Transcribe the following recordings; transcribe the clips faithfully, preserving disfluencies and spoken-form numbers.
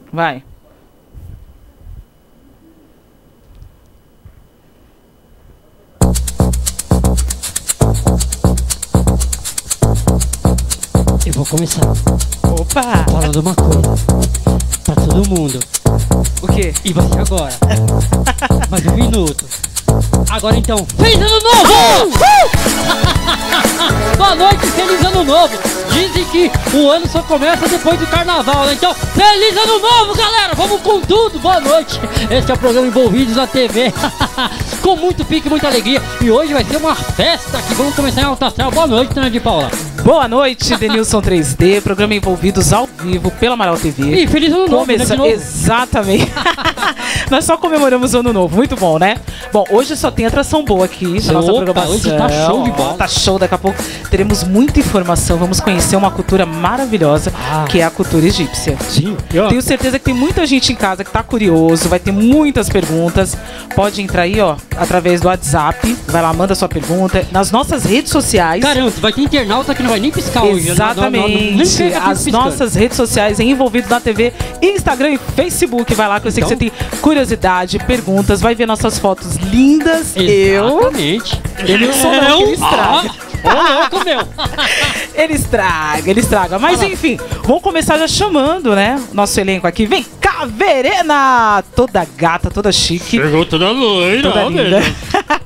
Vai. Eu vou começar Opa! falando uma coisa pra todo mundo. O quê? E vai ser agora. Mais um minuto. Agora então, feliz ano novo! Boa noite, feliz ano novo! Dizem que o ano só começa depois do carnaval, né? Então, feliz ano novo, galera! Vamos com tudo! Boa noite! Esse é o programa Envolvidos na T V. Com muito pique, muita alegria. E hoje vai ser uma festa aqui. Vamos começar em alta astral. Boa noite, Tânia de Paula. Boa noite, Denilson três D, programa Envolvidos ao vivo pela Amaral T V. E feliz ano novo, Começa... né, de novo? Exatamente. Nós só comemoramos o ano novo, muito bom, né? Bom, hoje só tem atração boa aqui na nossa Opa, programação. hoje tá show de bola. Tá show, daqui a pouco teremos muita informação, vamos conhecer uma cultura maravilhosa, Ah. que é a cultura egípcia. Sim. Tenho certeza que tem muita gente em casa que tá curioso, vai ter muitas perguntas. Pode entrar aí, ó, através do WhatsApp. Vai lá, manda sua pergunta. Nas nossas redes sociais. Caramba, vai ter internauta que não vai nem piscar hoje. Exatamente. Não, não, não, nem pega aqui As piscando. nossas redes sociais em Envolvidos na T V, Instagram e Facebook. Vai lá que eu sei Então? que você tem curiosidade, perguntas, vai ver nossas fotos lindas. Exatamente. Eu. Denilson não, que ele estraga. Ah, ô louco, meu. Ele estraga, ele estraga. Mas enfim, vamos começar já chamando, né? Nosso elenco aqui. Vem cá, Verena! Toda gata, toda chique. Chegou toda loira. Toda ó, linda. velho.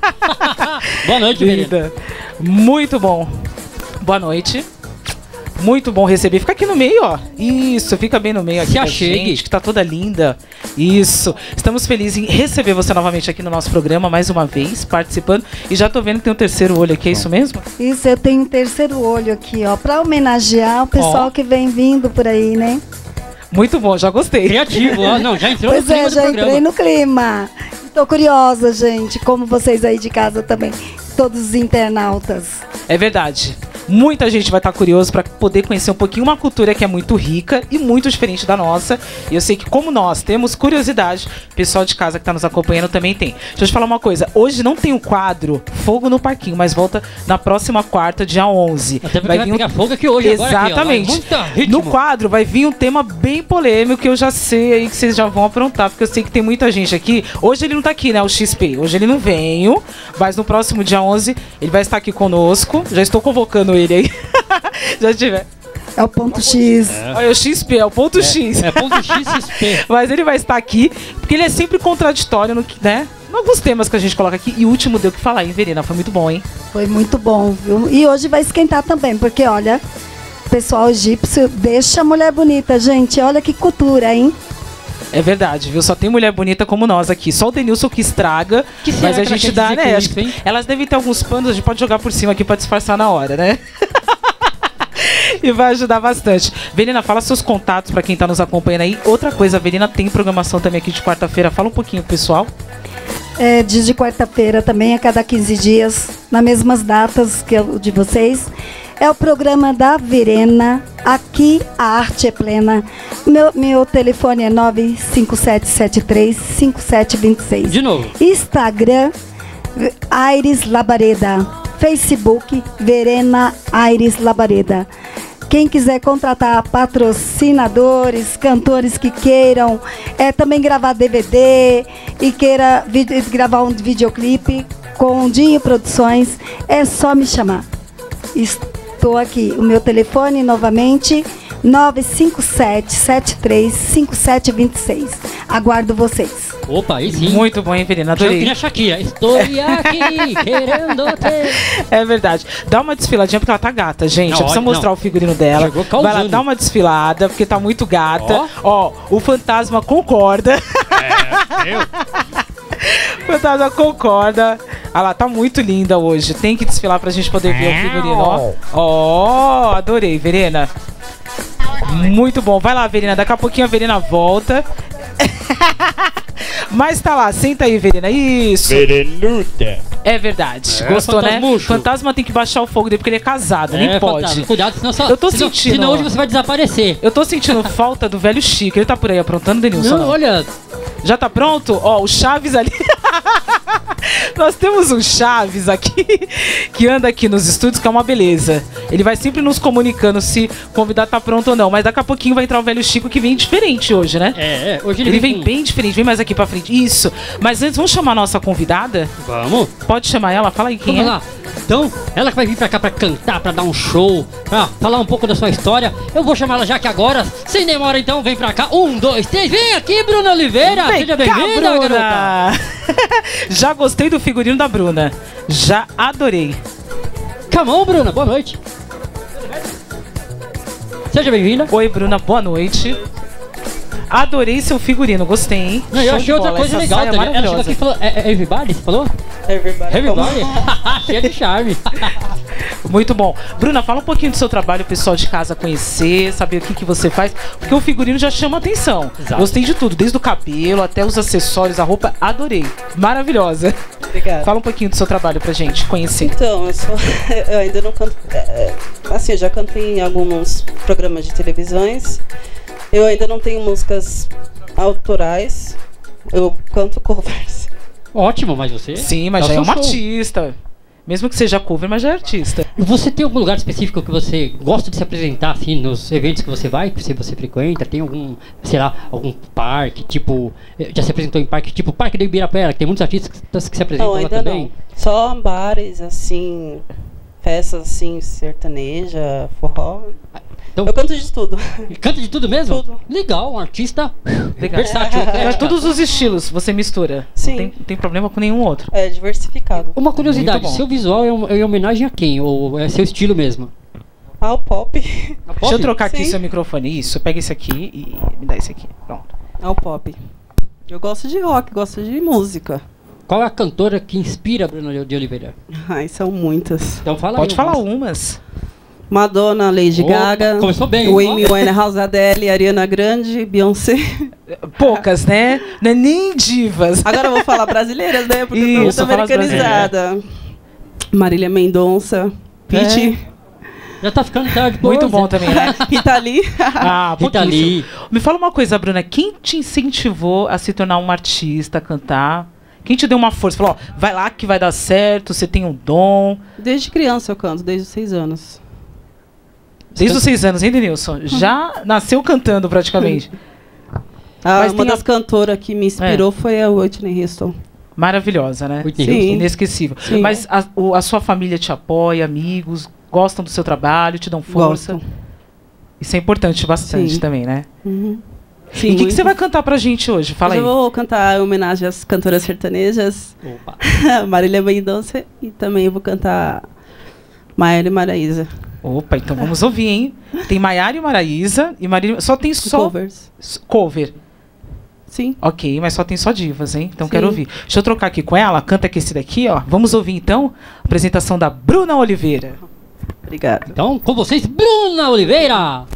Boa noite, Verena. Linda. Muito bom. Boa noite. Muito bom receber. Fica aqui no meio, ó. Isso, fica bem no meio aqui. Se da achegue. gente, que tá toda linda. Isso. Estamos felizes em receber você novamente aqui no nosso programa, mais uma vez, participando. E já tô vendo que tem um terceiro olho aqui, é isso mesmo? Isso, eu tenho um terceiro olho aqui, ó, pra homenagear o pessoal Ó. que vem vindo por aí, né? Muito bom, já gostei. Criativo, ó. Não, já entrou Pois no clima é, do já programa. entrei no clima. Tô curiosa, gente, como vocês aí de casa também, todos os internautas. É verdade. Muita gente vai estar curioso para poder conhecer um pouquinho uma cultura que é muito rica e muito diferente da nossa. E eu sei que como nós temos curiosidade, o pessoal de casa que está nos acompanhando também tem. Deixa eu te falar uma coisa. Hoje não tem o quadro Fogo no Parquinho, mas volta na próxima quarta, dia onze. Até porque vai pegar fogo aqui hoje, agora aqui, ó. Exatamente. Muita ritmo. No quadro vai vir um tema bem polêmico que eu já sei aí que vocês já vão aprontar, porque eu sei que tem muita gente aqui. Hoje ele não tá aqui, né, o X P. Hoje ele não veio, mas no próximo dia onze ele vai estar aqui conosco. Já estou convocando ele aí. Já tiver. É o ponto X. Olha, o X P, é o ponto X. É ponto X X P. Mas ele vai estar aqui, porque ele é sempre contraditório no que, né? Em alguns temas que a gente coloca aqui. E o último deu o que falar, hein, Verena? Foi muito bom, hein? Foi muito bom, viu? E hoje vai esquentar também, porque olha, o pessoal egípcio deixa a mulher bonita, gente. Olha que cultura, hein? É verdade, viu? Só tem mulher bonita como nós aqui. Só o Denilson que estraga. Que será mas a que ela gente quer dá, dizer né? com Acho isso, que hein? elas devem ter alguns panos, a gente pode jogar por cima aqui pra disfarçar na hora, né? E vai ajudar bastante. Verena, fala seus contatos pra quem tá nos acompanhando aí. Outra coisa, a Verena tem programação também aqui de quarta-feira. Fala um pouquinho, pessoal. É, dia de quarta-feira também, a cada quinze dias, nas mesmas datas que o de vocês. É o programa da Verena. Aqui a arte é plena. Meu, meu telefone é nove cinco sete sete três cinco sete dois seis. De novo. Instagram, Aires Labareda. Facebook, Verena Aires Labareda. Quem quiser contratar patrocinadores, cantores que queiram é, também gravar D V D e queira vi- gravar um videoclipe com Dinho Produções, é só me chamar. Estou aqui. O meu telefone, novamente, nove cinco sete sete três cinco sete dois seis. Aguardo vocês. Opa, aí sim. Muito bom, hein, Verena? Eu Adorei. queria Shakira. Estou aqui querendo ter. É verdade. Dá uma desfiladinha porque ela tá gata, gente. Não, Eu preciso olha, mostrar não. o figurino dela. Chegou Vai lá, causando. dá uma desfilada porque tá muito gata. Ó, o fantasma concorda. É, eu. O fantasma concorda. Ah lá, tá muito linda hoje. Tem que desfilar pra gente poder ver o figurino, ó. Ó, adorei, Verena. Muito bom. Vai lá, Verena. Daqui a pouquinho a Verena volta. Mas tá lá, senta aí, Verena. Isso. Verenuda. É verdade. É, Gostou, né? fantasmucho. Fantasma tem que baixar o fogo dele porque ele é casado, nem É, pode. fantasma, cuidado, senão só. Eu tô senão, sentindo, Senão ó. hoje você vai desaparecer. Eu tô sentindo falta do velho Chico. Ele tá por aí aprontando, Denilson? Não, olha. Já tá pronto? Ó, o Chaves ali. Nós temos um Chaves aqui que anda aqui nos estúdios, que é uma beleza. Ele vai sempre nos comunicando se o convidado tá pronto ou não. Mas daqui a pouquinho vai entrar o velho Chico, que vem diferente hoje, né? É, é. Hoje ele, Ele vem vem com- bem diferente, vem mais aqui pra frente. Isso. Mas antes, vamos chamar a nossa convidada? Vamos. Pode chamar ela? Fala aí quem Vamos é. lá. Então, ela que vai vir pra cá pra cantar, pra dar um show, pra falar um pouco da sua história. Eu vou chamar ela já que agora, sem demora então, vem pra cá. Um, dois, três, vem aqui, Bruna Oliveira. Vem Seja cá, bem-vinda, garota. Bruna. Já gostei do figurino da Bruna. Já adorei. Come on, Bruna, boa noite. Seja bem-vinda. Oi, Bruna, boa noite. Adorei seu figurino, gostei, hein? Não, eu Show de achei outra bola, coisa essa legal, saia tá ligado? Ela chegou maravilhosa. aqui e falou, é, é everybody, você falou? Everybody. Everybody? Cheia de charme. Muito bom. Bruna, fala um pouquinho do seu trabalho, o pessoal de casa conhecer, saber o que, que você faz, porque o figurino já chama atenção. Exato. Gostei de tudo, desde o cabelo até os acessórios, a roupa, adorei. Maravilhosa. Obrigada. Fala um pouquinho do seu trabalho pra gente conhecer. Então, eu, sou, eu ainda não canto. é, Assim, eu já cantei em alguns programas de televisões. Eu ainda não tenho músicas autorais. Eu canto covers. Ótimo, mas você... Sim, mas o já é seu uma show. artista. Mesmo que seja cover, mas já é artista. E você tem algum lugar específico que você gosta de se apresentar, assim, nos eventos que você vai, que você, você frequenta? Tem algum, sei lá, algum parque, tipo... eh, Já se apresentou em parque, tipo Parque do Ibirapuera, que tem muitos artistas que, que se apresentam Não, lá ainda também? não. Só bares, assim, festas assim, sertaneja, forró. Então, Eu canto de tudo. canta de tudo mesmo? Tudo. Legal, um artista Legal. versátil. É, eclética. todos os estilos você mistura. Sim. Não tem, não tem problema com nenhum outro. É diversificado. Uma curiosidade, Muito bom. seu visual é, um- é em homenagem a quem? Ou é seu estilo mesmo? Ah, o pop. Deixa eu trocar aqui Sim. seu microfone. Isso, pega esse aqui e me dá esse aqui. Pronto. Ah, o pop. Eu gosto de rock, gosto de música. Qual é a cantora que inspira a Bruna de Oliveira? Ai, são muitas. Então fala Pode aí, falar vamos. umas. Madonna, Lady Opa, Gaga, começou bem, o hein? Amy Winehouse, Adele, Ariana Grande, Beyoncé. Poucas, né? Não é nem divas. Agora eu vou falar brasileiras, né? Porque eu Isso, tô fala as americanizada. Marília Mendonça, Pitty, Já tá ficando tarde. Muito pois bom é. também, né? Rita Lee. Ah, Rita pouquíssimo. Lee. Me fala uma coisa, Bruna. Quem te incentivou a se tornar uma artista, a cantar? Quem te deu uma força? Falou, ó, vai lá que vai dar certo, você tem um dom. Desde criança eu canto, desde os seis anos. Desde os seis anos, hein, Denilson? Já nasceu cantando praticamente. Ah, Mas uma tem a- das cantoras que me inspirou foi a Whitney Houston. Maravilhosa, né? Whitney Sim. Houston. Inesquecível. Sim. Mas a, o- a sua família te apoia, amigos, gostam do seu trabalho, te dão força. Gosto. Isso é importante bastante Sim. também, né? Uhum. e o que, que muito. você vai cantar pra gente hoje? Fala aí. Hoje eu vou cantar em homenagem às cantoras sertanejas, Opa. Marília Mendonça, e também eu vou cantar Maiara e Maraísa. Opa, então vamos ouvir, hein? Tem Maiara e Maraísa e Marília. Só tem só Covers. s- cover. Sim. Ok, mas só tem só divas, hein? Então Sim. quero ouvir. Deixa eu trocar aqui com ela. Canta aqui esse daqui, ó. Vamos ouvir então a apresentação da Bruna Oliveira. Obrigada. Então, com vocês, Bruna Oliveira.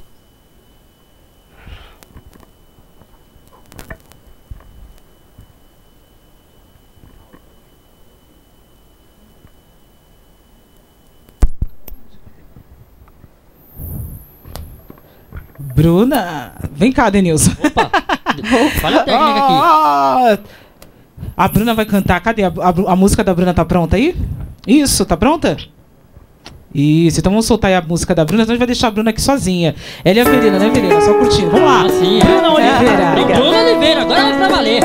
Bruna, vem cá, Denilson. Opa. Olha a técnica aqui. Ah, a Bruna vai cantar. Cadê? A, a- a música da Bruna tá pronta aí? Isso, tá pronta? Isso, então vamos soltar aí a música da Bruna, senão a gente vai deixar a Bruna aqui sozinha. Ela e a Verena, né, Verena? Só curtindo. Vamos lá. Ah, sim, é. Bruna Oliveira. Então, Bruna Oliveira, agora é pra valer.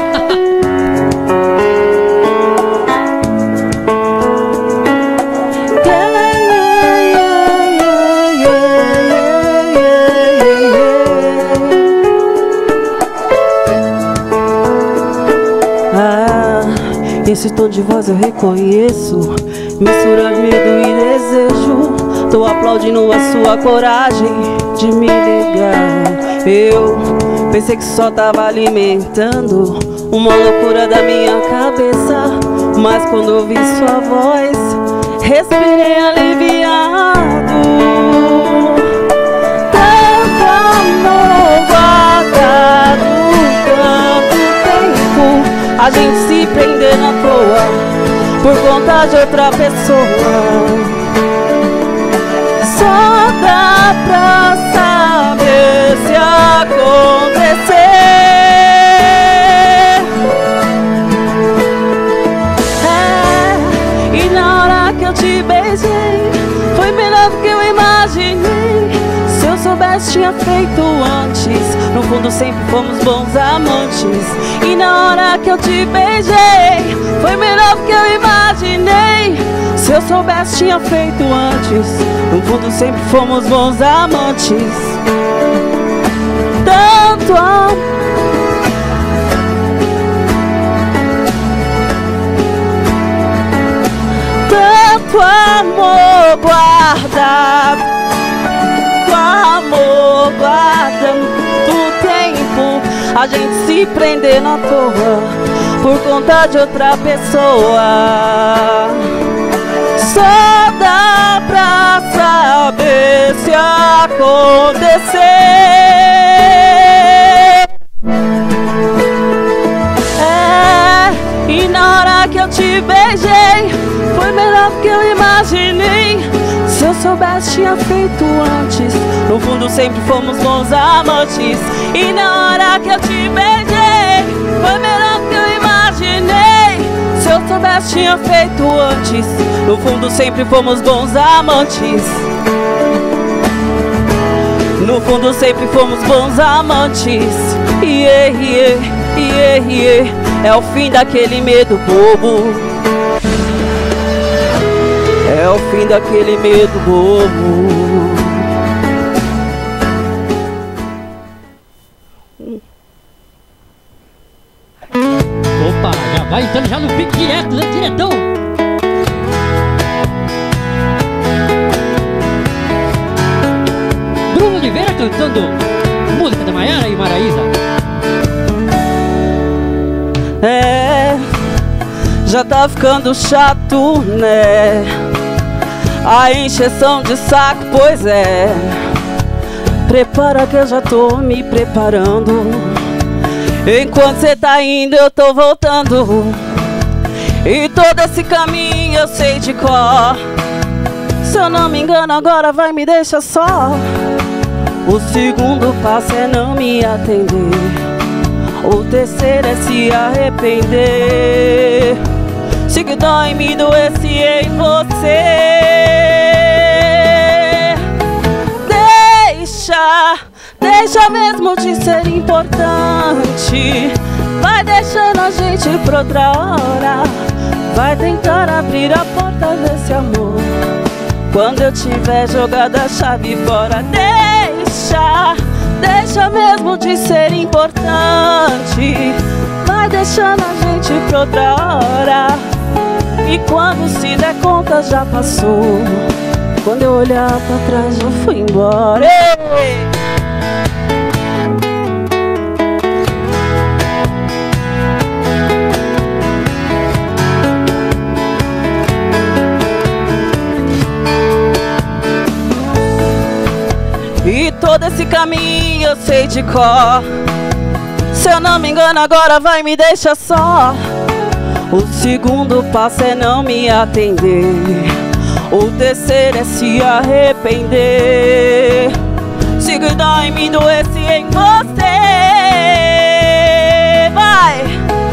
Ah, esse tom de voz eu reconheço, mistura medo e desejo. Tô aplaudindo a sua coragem de me ligar. Eu pensei que só tava alimentando uma loucura da minha cabeça, mas quando ouvi sua voz, respirei aliviado. Tanto amor guardado, tanto tempo a gente se prendendo à toa por conta de outra pessoa. Só dá pra saber se acontecer. É, e na hora que eu te beijei, foi melhor do que eu imaginei. fundo sempre fomos bons amantes. E na hora que eu te beijei, foi melhor do que eu imaginei. Se eu soubesse tinha feito antes. No fundo sempre fomos bons amantes. Tanto amor, tanto amor guardado, amor guardando do tempo, a gente se prendendo à toa por conta de outra pessoa. Só dá pra saber se acontecer. É, e na hora que eu te beijei, foi melhor do que eu imaginei. Se eu soubesse tinha feito antes. No fundo sempre fomos bons amantes. E na hora que eu te beijei, foi melhor do que eu imaginei. Se eu soubesse tinha feito antes. No fundo sempre fomos bons amantes. No fundo sempre fomos bons amantes. Yeah, yeah, yeah, yeah. É o fim daquele medo bobo. É o fim daquele medo bobo. Opa, já vai entrando já no pique direto, né, diretão? Bruno Oliveira cantando música da Maiara e Maraísa. É, já tá ficando chato, né? A encheção de saco, pois é. Prepara que eu já tô me preparando. Enquanto cê tá indo eu tô voltando. E todo esse caminho eu sei de cor. Se eu não me engano agora vai me deixar só. O segundo passo é não me atender. O terceiro é se arrepender. Se que dói me doesse em você. Deixa, deixa mesmo de ser importante. Vai deixando a gente pra outra hora. Vai tentar abrir a porta desse amor quando eu tiver jogado a chave fora. Deixa, deixa mesmo de ser importante. Vai deixando a gente pra outra hora. E quando se der conta já passou. Quando eu olhar pra trás eu fui embora. Ei! E todo esse caminho eu sei de cor. Se eu não me engano agora vai me deixar só. O segundo passo é não me atender. O terceiro é se arrepender. Se cuidar em mim doesse em você. Vai!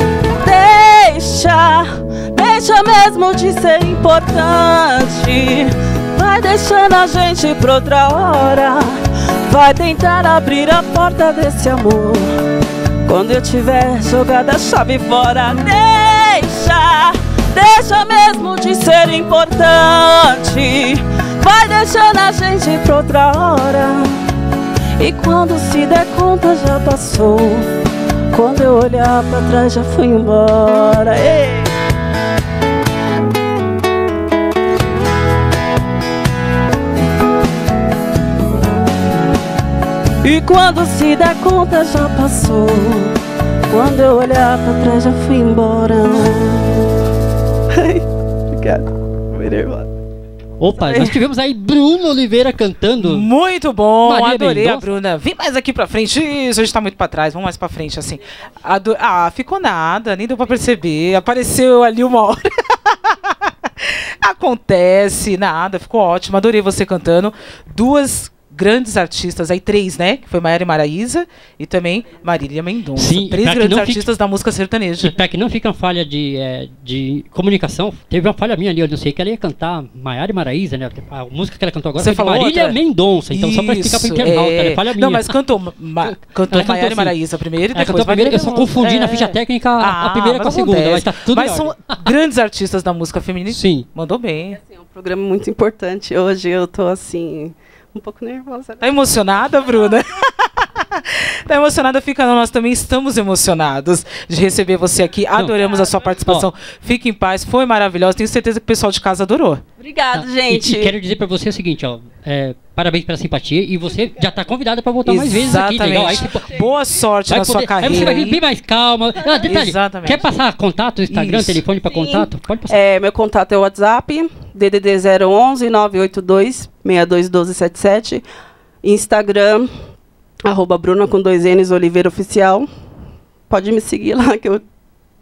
Deixa, deixa mesmo de ser importante. Vai deixando a gente pra outra hora. Vai tentar abrir a porta desse amor quando eu tiver jogado a chave fora. Deixa, deixa mesmo de ser importante. Vai deixando a gente pra outra hora. E quando se der conta já passou. Quando eu olhar pra trás já fui embora. Ei! E quando se der conta já passou. Quando eu olhar pra trás já fui embora. Obrigado. Opa, nós tivemos aí Bruno Oliveira cantando. Muito bom, Maria adorei Mendonça. a Bruna. Vem mais aqui pra frente. Isso, hoje tá muito pra trás, vamos mais pra frente, assim. Ado- Ah, ficou nada, nem deu pra perceber. Apareceu ali uma hora. Acontece, nada, ficou ótimo. Adorei você cantando. Duas grandes artistas, aí três, né? Que foi Maiara e Maraísa e também Marília Mendonça. Sim, três pra que grandes não artistas fique- da música E sertaneja. pra que não fica uma falha de, é, de comunicação, teve uma falha minha ali, eu não sei, que ela ia cantar Maiara e Maraísa, né? A música que ela cantou agora Você foi de falou Marília outra? Mendonça, então só pra explicar pro Isso, internauta, é. né? Falha minha. Não, mas cantou, ma, cantou Ela cantou Maiara e sim. Maraísa primeiro e Ela depois cantou a primeira, eu só Mendonça. confundi na É. ficha técnica a, a primeira Ah, com a mas segunda, acontece. mas tá tudo Mas em são ordem. grandes artistas da música feminina. Sim. Mandou bem. Assim, é um programa muito importante. Hoje eu tô assim, um pouco nervosa. Tá emocionada, Bruna? Tá emocionada? Fica não, nós também estamos emocionados de receber você aqui. Adoramos a sua participação. Fique em paz, foi maravilhosa. Tenho certeza que o pessoal de casa adorou. Obrigada, Ah, gente. E, e quero dizer pra você o seguinte, ó. é, parabéns pela simpatia e você já tá convidada pra voltar mais vezes aqui, legal? Aí Exatamente. você Boa sorte vai na poder- sua Aí você carreira. vai vir aí. bem mais calma. Ah, detalhe, Exatamente. quer passar contato, Instagram, Isso. telefone pra Sim. contato? Pode passar. É, meu contato é o WhatsApp, D D D zero onze nove oito dois seis dois um dois sete sete. Instagram, arroba Bruna com dois N's, Oliveira Oficial. Pode me seguir lá que eu...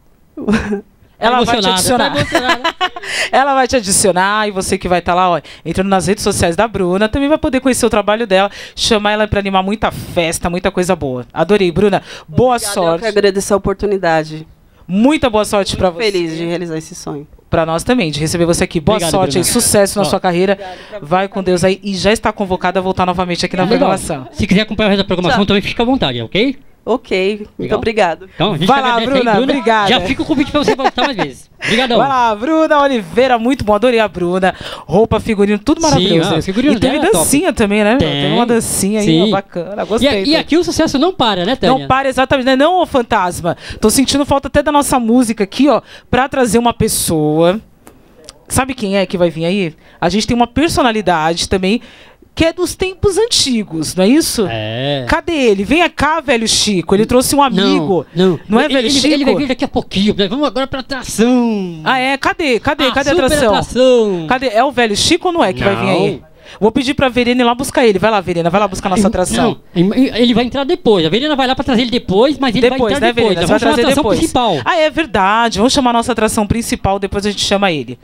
Ela vai te Emocionada, adicionar. tá emocionada. Ela vai te adicionar e você que vai estar lá, ó, entrando nas redes sociais da Bruna, também vai poder conhecer o trabalho dela, chamar ela pra animar muita festa, muita coisa boa. Adorei, Bruna. Boa Obrigada, Eu sorte. que agradeço a oportunidade. Muita boa sorte pra Muito você. feliz de realizar esse sonho. Pra nós também, de receber você aqui. Boa Obrigado, sorte aí, Bruna. sucesso na Ó. sua carreira. Vai com Deus aí e já está convocada a voltar novamente aqui na Legal. programação. Se quiser acompanhar o resto da programação, Tchau. também fica à vontade, ok? Ok, muito Legal. obrigado. Então, a gente Vai lá, agradece Bruna, aí, obrigada. Já fica o convite pra você voltar mais vezes. Obrigadão. Vai lá, Bruna Oliveira, muito bom. Adorei a Bruna. Roupa, figurino, tudo Sim, maravilhoso. ah, né? figurino E teve dela é top. dancinha também, né? Tem. Teve uma dancinha aí, Sim. ó, bacana. E, Gostei. a- e aqui o sucesso não para, né, Tânia? Não para exatamente, né? Não, ô fantasma. Tô sentindo falta até da nossa música aqui, ó, pra trazer uma pessoa. Sabe quem é que vai vir aí? A gente tem uma personalidade também que é dos tempos antigos, não é isso? É. Cadê ele? Venha cá, velho Chico. Ele trouxe um amigo. Não, não. Não é, Ele- velho ele, Chico? Ele vai vir daqui a pouquinho. né? Vamos agora pra atração. Ah, é? Cadê? Cadê? Ah, Cadê a super atração? atração. Cadê? É o velho Chico ou não é que vai vir Não. aí? Vou pedir pra Verena ir lá buscar ele. Vai lá, Verena, vai lá buscar nossa atração. Não, ele vai entrar depois. A Verena vai lá pra trazer ele depois, mas ele Depois, vai entrar né, depois. Verena? Nós Você vai vamos chamar a trazer atração depois. principal. Ah, é verdade. Vamos chamar a nossa atração principal, depois a gente chama ele.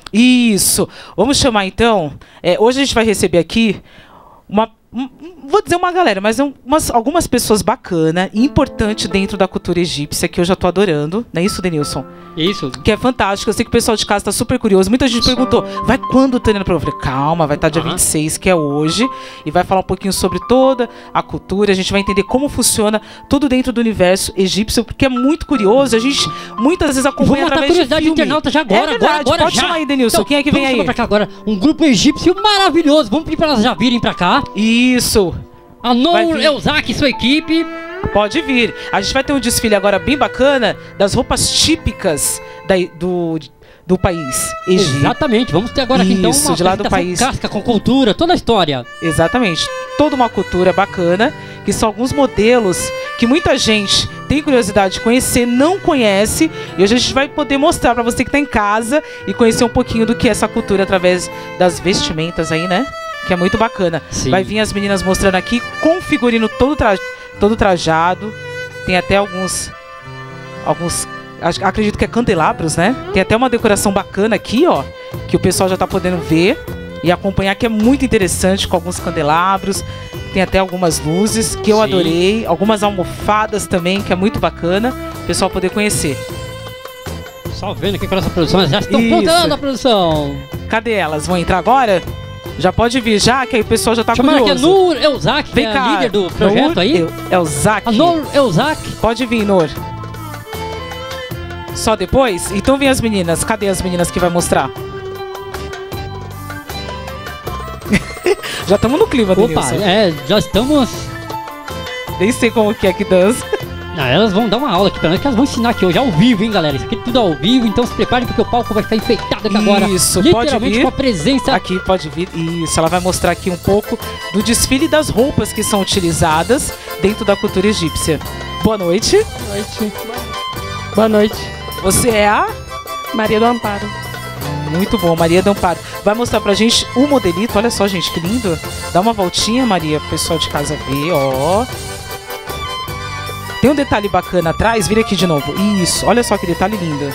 Isso. Vamos chamar então. é, hoje a gente vai receber aqui uma. um- um- vou dizer uma galera, mas um- umas, algumas pessoas bacanas e importantes dentro da cultura egípcia que eu já tô adorando. Não é isso, Denilson? Isso. Que é fantástico. Eu sei que o pessoal de casa tá super curioso. Muita gente perguntou, vai quando, Tânia? Eu falei, calma, vai estar dia Aham. vinte e seis, que é hoje. E vai falar um pouquinho sobre toda a cultura. A gente vai entender como funciona tudo dentro do universo egípcio, porque é muito curioso. A gente muitas vezes Vou acompanha matar a através de curiosidade do filme. internauta já agora, É verdade, agora, agora pode já. chamar aí, Denilson. Então, Quem é que vem vamos aí? chamar pra cá agora um grupo egípcio maravilhoso. Vamos pedir pra elas já virem pra cá. Isso. A Vai Nour vir. Elzak e sua equipe. Pode vir. A gente vai ter um desfile agora bem bacana das roupas típicas da, do, do país egípcio. Exatamente. Vamos ter agora aqui então Isso, uma de lá do apresentação país. clássica com cultura, toda a história. Exatamente. Toda uma cultura bacana, que são alguns modelos que muita gente tem curiosidade de conhecer, não conhece, e hoje a gente vai poder mostrar pra você que tá em casa e conhecer um pouquinho do que é essa cultura através das vestimentas aí, né? Que é muito bacana. Sim. Vai vir as meninas mostrando aqui com o figurino todo, tra todo trajado. Tem até alguns... Alguns... acho- Acredito que é candelabros, né? Tem até uma decoração bacana aqui, ó. Que o pessoal já tá podendo ver e acompanhar, que é muito interessante, com alguns candelabros. Tem até algumas luzes que eu Sim. adorei. Algumas almofadas também, que é muito bacana. O pessoal poder conhecer. Só vendo aqui com a nossa produção, elas já estão Isso. prontas na produção. Cadê elas? Vão entrar agora? Já pode vir já, que aí o pessoal já tá Chamando aqui a curioso. Nour Elzak, que Vem é cá. a líder do projeto Nour aí. El- É o Zac. A Nour Elzak. Pode vir, Nour. Só depois? Então vem as meninas. Cadê as meninas que vai mostrar? Já estamos no clima, Opa, Denilson. é, já estamos... Nem sei como que é que dança. Ah, elas vão dar uma aula aqui pra nós, que elas vão ensinar aqui hoje ao vivo, hein, galera. Isso aqui é tudo ao vivo, então se preparem porque o palco vai ficar enfeitado aqui agora. Isso, pode Literalmente vir. com a presença... Aqui pode vir. Isso, ela vai mostrar aqui um pouco do desfile das roupas que são utilizadas dentro da cultura egípcia. Boa noite. Boa noite. Boa noite. Você é a... Maria do Amparo. Muito bom, Maria do Amparo. Vai mostrar pra gente o modelito. Olha só, gente, que lindo. Dá uma voltinha, Maria, pro pessoal de casa ver, ó. Tem um detalhe bacana atrás. Vira aqui de novo. Isso, olha só que detalhe lindo.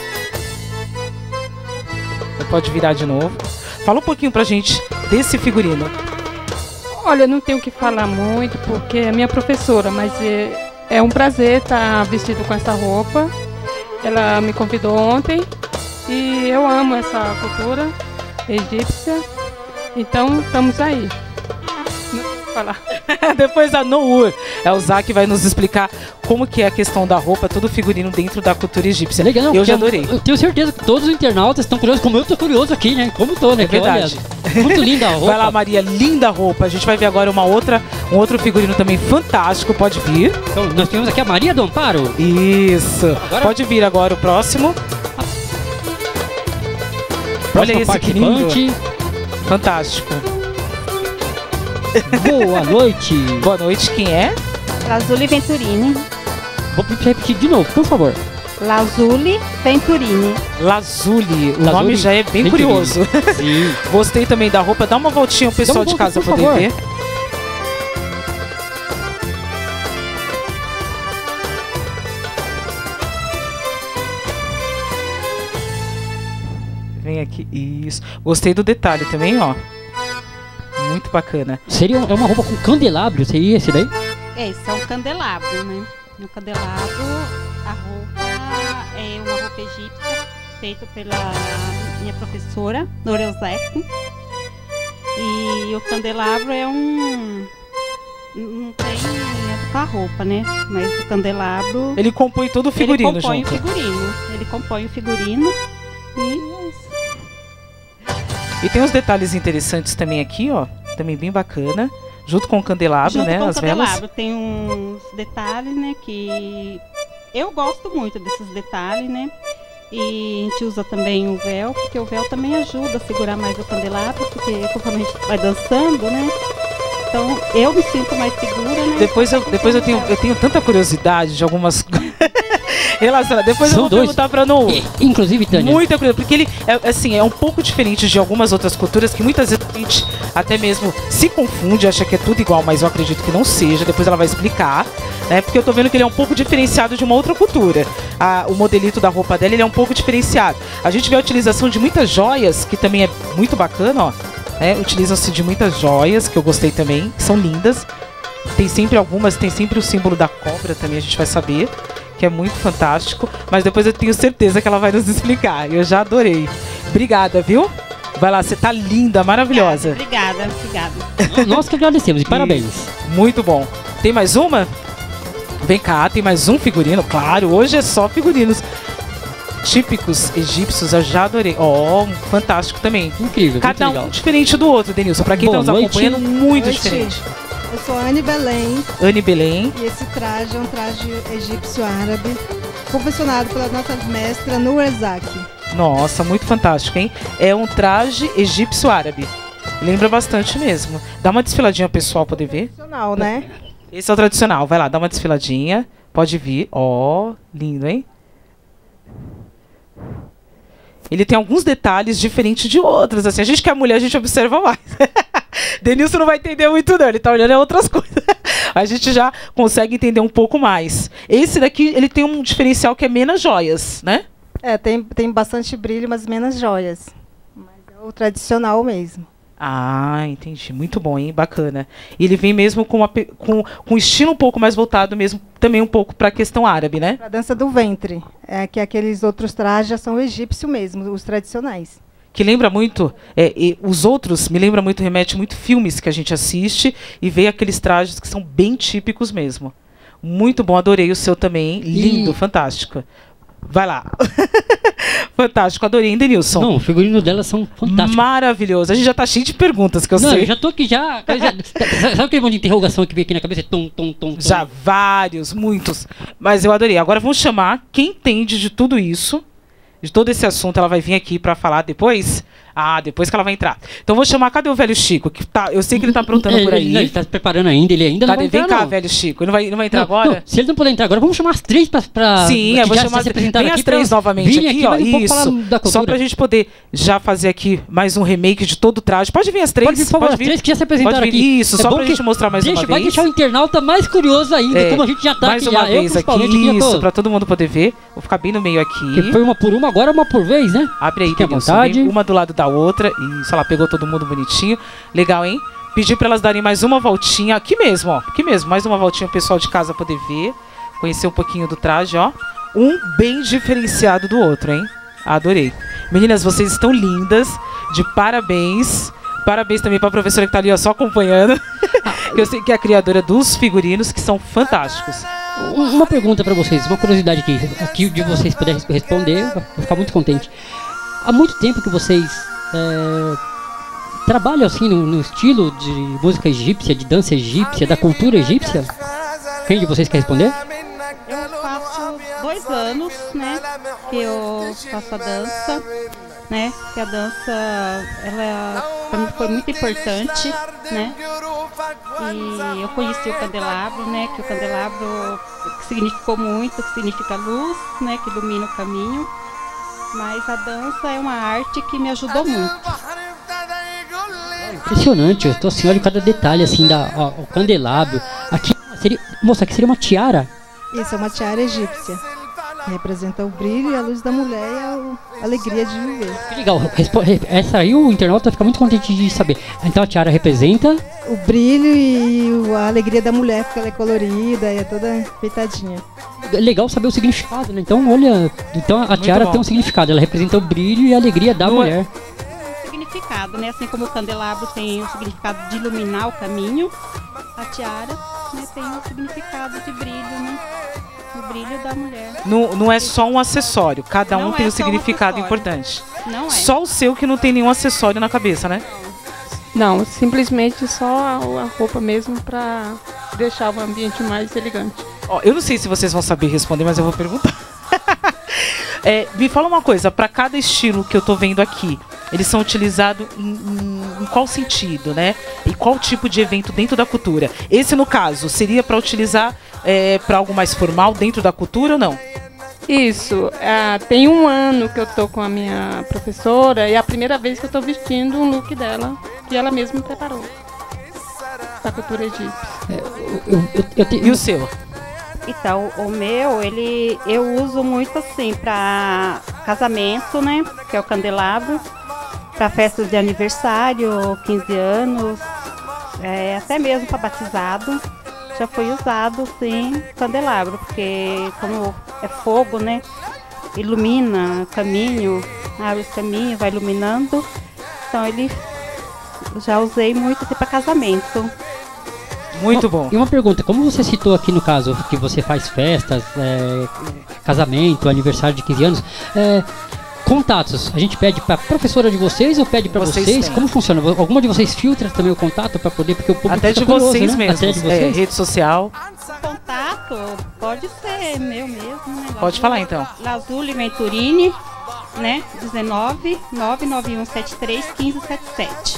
Pode virar de novo. Fala um pouquinho pra gente desse figurino. Olha, eu não tenho o que falar muito, porque é minha professora, mas é, é um prazer estar vestido com essa roupa. Ela me convidou ontem e eu amo essa cultura egípcia, então estamos aí. Falar. Depois a Nour, é o Zá que vai nos explicar como que é a questão da roupa, todo figurino dentro da cultura egípcia. Legal, não, eu já adorei. Eu tenho certeza que todos os internautas estão curiosos, como eu tô curioso aqui, né? Como tô, né? É verdade. Olha, muito linda a roupa. Vai lá, Maria, linda roupa. A gente vai ver agora uma outra, um outro figurino também fantástico, pode vir. Então, nós temos aqui a Maria do Amparo. Isso. Agora... Pode vir agora o próximo. Olha esse que lindo. Fantástico. Boa noite. Boa noite, quem é? Lazuli Venturini. Vou repetir de novo, por favor. Lazuli Venturini. Lazuli, o Lazuli nome já é bem Venturini. curioso. Sim. Gostei também da roupa. Dá uma voltinha o pessoal Dá uma de casa volta, por poder favor. ver. Vem aqui, isso. Gostei do detalhe também, ó. Muito bacana. Seria é uma roupa com candelabro, seria esse daí? É, isso é um candelabro, né? No candelabro, a roupa é uma roupa egípcia feita pela minha professora, Noreuzek. E o candelabro é um... não tem a ver com a roupa, né? Mas o candelabro... Ele compõe todo o figurino ele compõe junto. o figurino. Ele compõe o figurino e... E tem uns detalhes interessantes também aqui, ó. Também bem bacana. Junto com o candelabro, Junto né? com As o velas. candelabro tem uns detalhes, né? Que eu gosto muito desses detalhes, né? E a gente usa também o véu, porque o véu também ajuda a segurar mais o candelabro, porque conforme a gente vai dançando, né? Então eu me sinto mais segura, né? Depois eu, depois eu tenho, eu tenho tanta curiosidade de algumas relacionadas. Depois São eu vou dois. perguntar pra Nour. E, inclusive, Tânia. Muita curiosidade, porque ele é, assim, é um pouco diferente de algumas outras culturas que muitas vezes a gente até mesmo se confunde, acha que é tudo igual, mas eu acredito que não seja. Depois ela vai explicar, né? Porque eu tô vendo que ele é um pouco diferenciado de uma outra cultura. A, o modelito da roupa dela ele é um pouco diferenciado. A gente vê a utilização de muitas joias, que também é muito bacana, ó. É, utilizam-se de muitas joias, que eu gostei também, que são lindas. Tem sempre algumas, tem sempre o símbolo da cobra também, a gente vai saber, que é muito fantástico. Mas depois eu tenho certeza que ela vai nos explicar. Eu já adorei. Obrigada, viu? Vai lá, você tá linda, maravilhosa. Obrigada, obrigada. Nós que agradecemos e parabéns. Muito bom. Tem mais uma? Vem cá, tem mais um figurino. Claro, hoje é só figurinos típicos egípcios, eu já adorei. Ó, oh, fantástico também. Incrível, Cada muito um legal. diferente do outro, Denilson. Pra quem Boa tá nos noite. acompanhando, muito Noite. diferente. Eu sou a Anne Belém Anne Belém. e esse traje é um traje egípcio árabe, confeccionado pela nossa mestra Noreuzek. Nossa, muito fantástico, hein? É um traje egípcio árabe. Lembra bastante mesmo. Dá uma desfiladinha pro pessoal poder ver. Tradicional, né? Esse é o tradicional. Vai lá, dá uma desfiladinha. Pode vir. Ó, lindo, hein? Ele tem alguns detalhes diferentes de outros. Assim, a gente que é mulher, a gente observa mais. Denilson não vai entender muito, não. Ele tá olhando outras coisas. A gente já consegue entender um pouco mais. Esse daqui, ele tem um diferencial que é menos joias, né? É, tem, tem bastante brilho, mas menos joias. Mas é o tradicional mesmo. Ah, entendi. Muito bom, hein? Bacana. E ele vem mesmo com, uma, pe- com, com um estilo um pouco mais voltado mesmo, também um pouco para a questão árabe, né? A dança do ventre, é que aqueles outros trajes já são egípcios mesmo, os tradicionais. Que lembra muito, é, e os outros me lembra muito, remete muito filmes que a gente assiste e vê aqueles trajes que são bem típicos mesmo. Muito bom, adorei o seu também. Lindo, E- fantástico. Vai lá. Fantástico, adorei, hein, Denilson? Não, os figurinos delas são fantásticos. Maravilhoso. A gente já tá cheio de perguntas que eu Não, sei. eu já tô aqui já. já- Sabe aquele monte de interrogação que vem aqui na cabeça? Tum, tum, tum, tum. Já vários, muitos. Mas eu adorei. Agora vamos chamar quem entende de tudo isso, de todo esse assunto. Ela vai vir aqui pra falar depois. Ah, depois que ela vai entrar. Então vou chamar, cadê o velho Chico? Que tá, eu sei que ele tá aprontando É, por ele, não, aí. ele tá se preparando ainda, ele ainda não Cadê? vai entrar, Vem cá, não. velho Chico. Ele não vai, não vai entrar Não, agora? não, se ele não puder entrar agora, vamos chamar as três pra... pra Sim, que eu vou já chamar se apresentaram vem as aqui pra três novamente virem aqui, ó. mais um pouco falar Isso. da Só cultura. pra gente poder já fazer aqui mais um remake de todo o traje. Pode vir as três? Pode vir, por favor, as três que já se apresentaram Pode vir. aqui. Isso, É só bom pra que gente mostrar mais deixa, uma vai vez. deixar o internauta mais curioso ainda, É, como a gente já tá mais aqui. uma já. Eu, vez aqui, principalmente, aqui, eu isso, tô- pra todo mundo poder ver. Vou ficar bem no meio que aqui. foi uma por uma, agora uma por vez, né? Abre aí, Fique à Denilson. vontade. Vem uma do lado da outra. Isso, ela pegou todo mundo bonitinho. Legal, hein? Pedir para elas darem mais uma voltinha. Aqui mesmo, ó. Aqui mesmo, mais uma voltinha o pessoal de casa poder ver. Conhecer um pouquinho do traje, ó. Um bem diferenciado do outro, hein? Adorei. Meninas, vocês estão lindas. De parabéns. Parabéns também para a professora que tá ali, ó, só acompanhando. Eu sei que é a criadora dos figurinos, que são fantásticos. Um- Uma pergunta pra vocês, uma curiosidade aqui, aqui de vocês puderem responder, eu vou ficar muito contente. Há muito tempo que vocês é, trabalham assim no, no estilo de música egípcia, de dança egípcia, da cultura egípcia? Quem de vocês quer responder? Eu faço dois anos, né, que eu faço a dança, né, que a dança, ela pra mim foi muito importante, né, e eu conheci o candelabro, né, que o candelabro significou muito, que significa luz, né, que ilumina o caminho, mas a dança é uma arte que me ajudou muito. Impressionante, eu tô assim, olha cada detalhe assim, da, ó, o candelabro. Aqui seria, moça, aqui seria uma tiara. Isso é uma tiara egípcia. Que representa o brilho e a luz da mulher e a alegria de viver. Que legal, respo- re- essa aí o internauta fica muito contente de saber. Então a tiara representa... O brilho e o- a alegria da mulher, porque ela é colorida e é toda enfeitadinha. É legal saber o significado, né? Então, olha, então a tiara bom. tem um significado, ela representa o brilho e a alegria da Não é- mulher. Significado, né, assim como o candelabro tem o significado de iluminar o caminho, a tiara, né, tem o significado de brilho, né, o brilho da mulher. Não, não é só um acessório, cada um Não tem é um só um significado acessório. importante. Não é. Só o seu que não tem nenhum acessório na cabeça, né? Não, simplesmente só a, a roupa mesmo pra deixar o ambiente mais elegante. Ó, eu não sei se vocês vão saber responder, mas eu vou perguntar. É, me fala uma coisa, para cada estilo que eu tô vendo aqui, eles são utilizados em, em- em qual sentido, né? E qual tipo de evento dentro da cultura? Esse, no caso, seria para utilizar é, para algo mais formal dentro da cultura ou não? Isso, ah, tem um ano que eu tô com a minha professora e é a primeira vez que eu tô vestindo um look dela, que ela mesma preparou. Da cultura egípcia. Eu, eu, eu te- E o seu? Então, o meu, ele eu uso muito assim para casamento, né? Que é o candelabro, para festas de aniversário, quinze anos, é, até mesmo para batizado. Já foi usado sim candelabro, porque como é fogo, né? Ilumina o caminho, abre o caminho, vai iluminando. Então ele já usei muito assim, para casamento. Muito bom. E uma pergunta, como você citou aqui no caso que você faz festas, é, casamento, aniversário de quinze anos, é, contatos, a gente pede para professora de vocês ou pede para Vocês vocês? têm. Como funciona? Alguma de vocês filtra também o contato para poder, porque o público Até fica de curioso, vocês né? mesmos. Até de É, vocês? rede social. Contato pode ser meu mesmo, né? Pode falar, então. Lazuli Venturini, né? dezenove, nove nove um sete três, um cinco sete sete.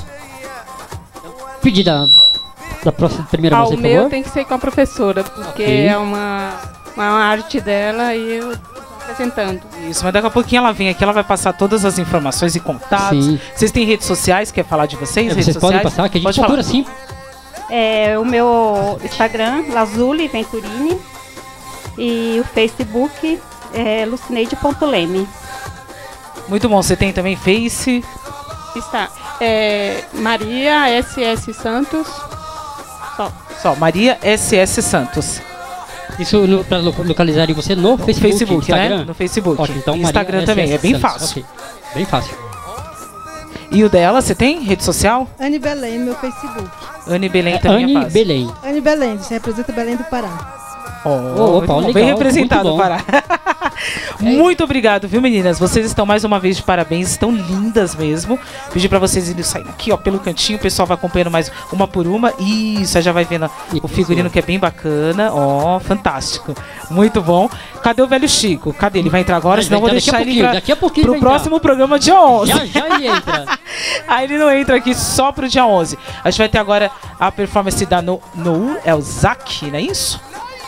Pedir da, da próxima, primeira Ah, você, o por meu favor. tem que ser com a professora, porque Ok. é uma, uma arte dela e eu tô apresentando. Isso, mas daqui a pouquinho ela vem aqui, ela vai passar todas as informações e contatos. Sim. Vocês têm redes sociais? Quer falar de vocês? É, redes vocês podem sociais? passar, que a gente Pode procura falar. sim. É, o meu Instagram, Lazuli Venturini, e o Facebook é lucineide.leme. Muito bom. Você tem também Face? Está é, Maria S S Santos. Só. Só, Maria S S Santos. Isso para localizar você no Facebook, Facebook, Instagram? né? No Facebook. Ótimo, então E Maria Instagram S S também, é bem Santos. fácil. Ok, bem fácil. E o dela, você tem rede social? Anne Belém, meu Facebook. Anne Belém É também Anne é fácil. Belém. Anne Belém, você representa Belém do Pará. Oh, Oh, opa, muito bom. legal, Bem representado, muito bom. Pará. Muito obrigado, viu, meninas? Vocês estão mais uma vez de parabéns, estão lindas mesmo. Pedi pra vocês irem saindo aqui, ó, pelo cantinho. O pessoal vai acompanhando mais uma por uma. Isso, já vai vendo o figurino que é bem bacana. Ó, fantástico. Muito bom. Cadê o velho Chico? Cadê? Ele vai entrar agora, senão eu vou Daqui a deixar ele pouquinho, pra, daqui a pouquinho pro vai entrar. próximo programa dia onze. Já, já ele entra. Aí ele não entra aqui só pro dia onze. A gente vai ter agora a performance da No, Nour, é o Zac, não é isso?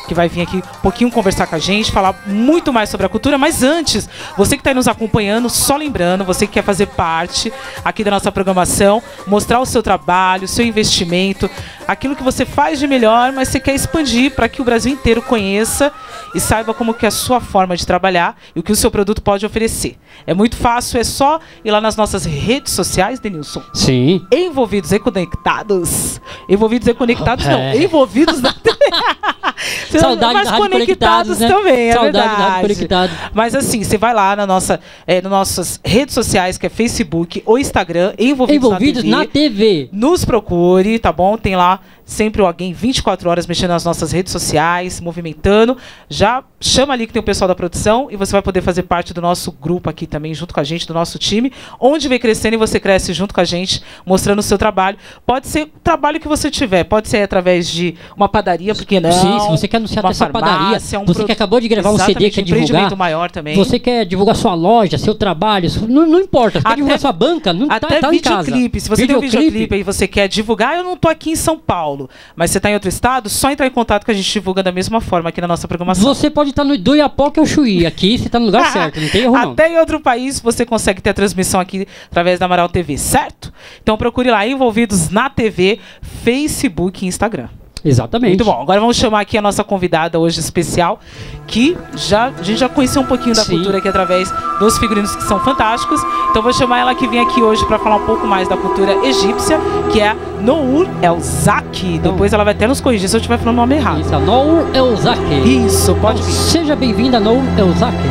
que vai vir aqui um pouquinho conversar com a gente, falar muito mais sobre a cultura. Mas antes, você que está aí nos acompanhando, só lembrando, você que quer fazer parte aqui da nossa programação, mostrar o seu trabalho, o seu investimento, aquilo que você faz de melhor, mas você quer expandir para que o Brasil inteiro conheça e saiba como que é a sua forma de trabalhar e o que o seu produto pode oferecer. É muito fácil, é só ir lá nas nossas redes sociais, Denilson. Sim. Envolvidos e conectados. Envolvidos e conectados, É. não. Envolvidos na... Saudade mas da Rádio conectados Conectados, né? também, é Saudade da verdade. Rádio Conectados. Mas assim, você vai lá na nossa, é, nas nossas redes sociais, que é Facebook ou Instagram, Envolvidos, Envolvidos na, na T V. T V. Nos procure, tá bom? Tem lá sempre alguém vinte e quatro horas mexendo nas nossas redes sociais, movimentando. Já chama ali que tem o pessoal da produção e você vai poder fazer parte do nosso grupo aqui também, junto com a gente, do nosso time, onde vem crescendo e você cresce junto com a gente, mostrando o seu trabalho. Pode ser o trabalho que você tiver, pode ser através de uma padaria, porque não? Sim, se você quer anunciar uma até sua padaria, farmácia, um você pro- que acabou de gravar um C D, Exatamente, quer um divulgar, empreendimento maior também. você quer divulgar sua loja, seu trabalho, não, não importa, você quer Até- divulgar sua banca, não tá, Até tá em casa. videoclipe. Se você tem um videoclipe e você quer divulgar, eu não tô aqui em São Paulo, mas você tá em outro estado, só entrar em contato que a gente divulga da mesma forma aqui na nossa programação. Você pode estar no Doiapoque ou Chuí, aqui você tá no lugar certo, não tem erro não. Até em outro país você consegue ter a transmissão aqui através da Amaral T V, certo? Então procure lá, Envolvidos na T V, Facebook e Instagram. Exatamente. Muito bom. Agora vamos chamar aqui a nossa convidada hoje especial, que já, a gente já conheceu um pouquinho da Sim. cultura aqui através dos figurinos que são fantásticos. Então vou chamar ela que vem aqui hoje para falar um pouco mais da cultura egípcia, que é a Nour Elzaki. Depois ela vai até nos corrigir se eu estiver falando o nome errado. Isso, a Nour Elzaki. Isso, pode vir. Seja bem-vinda, Nour Elzaki.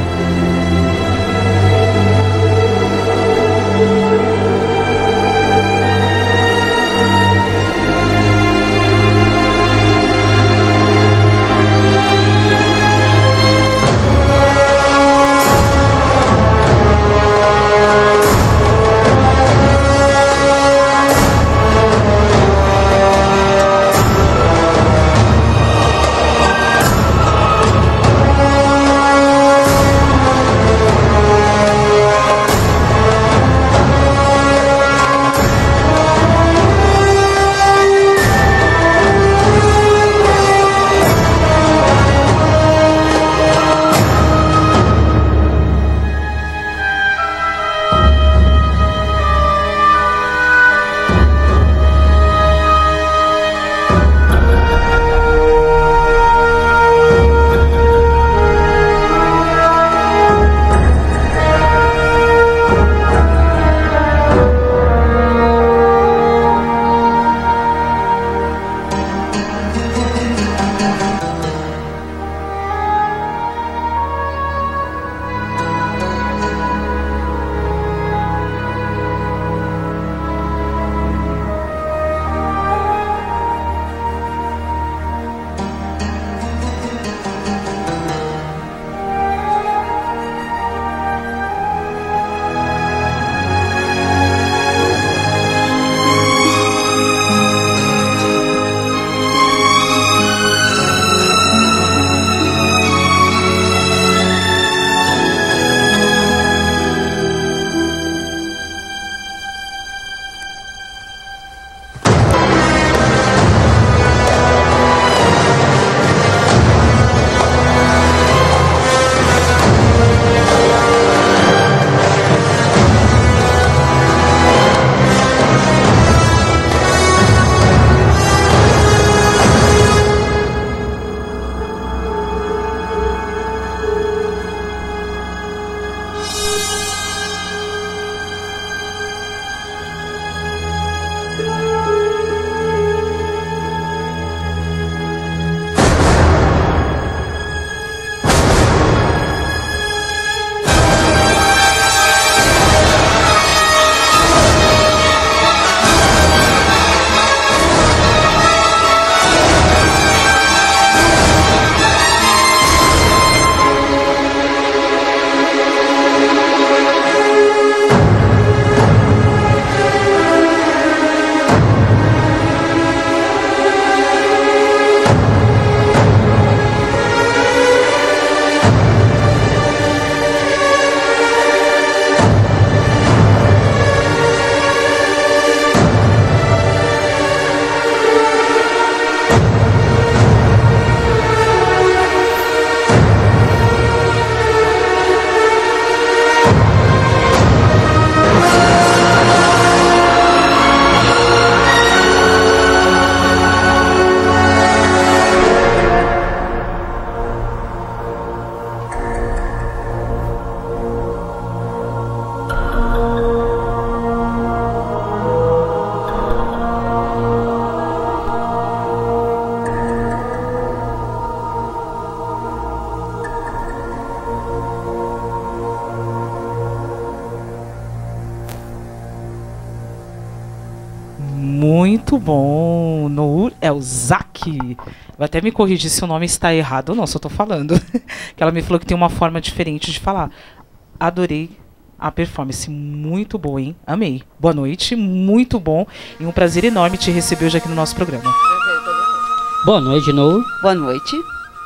Muito bom. Nour Elzaki. Vai até me corrigir se o nome está errado ou não, só tô falando. Que ela me falou que tem uma forma diferente de falar. Adorei a performance. Muito boa, hein? Amei. Boa noite, muito bom. E um prazer enorme te receber hoje aqui no nosso programa. Boa noite, Nour. Boa noite.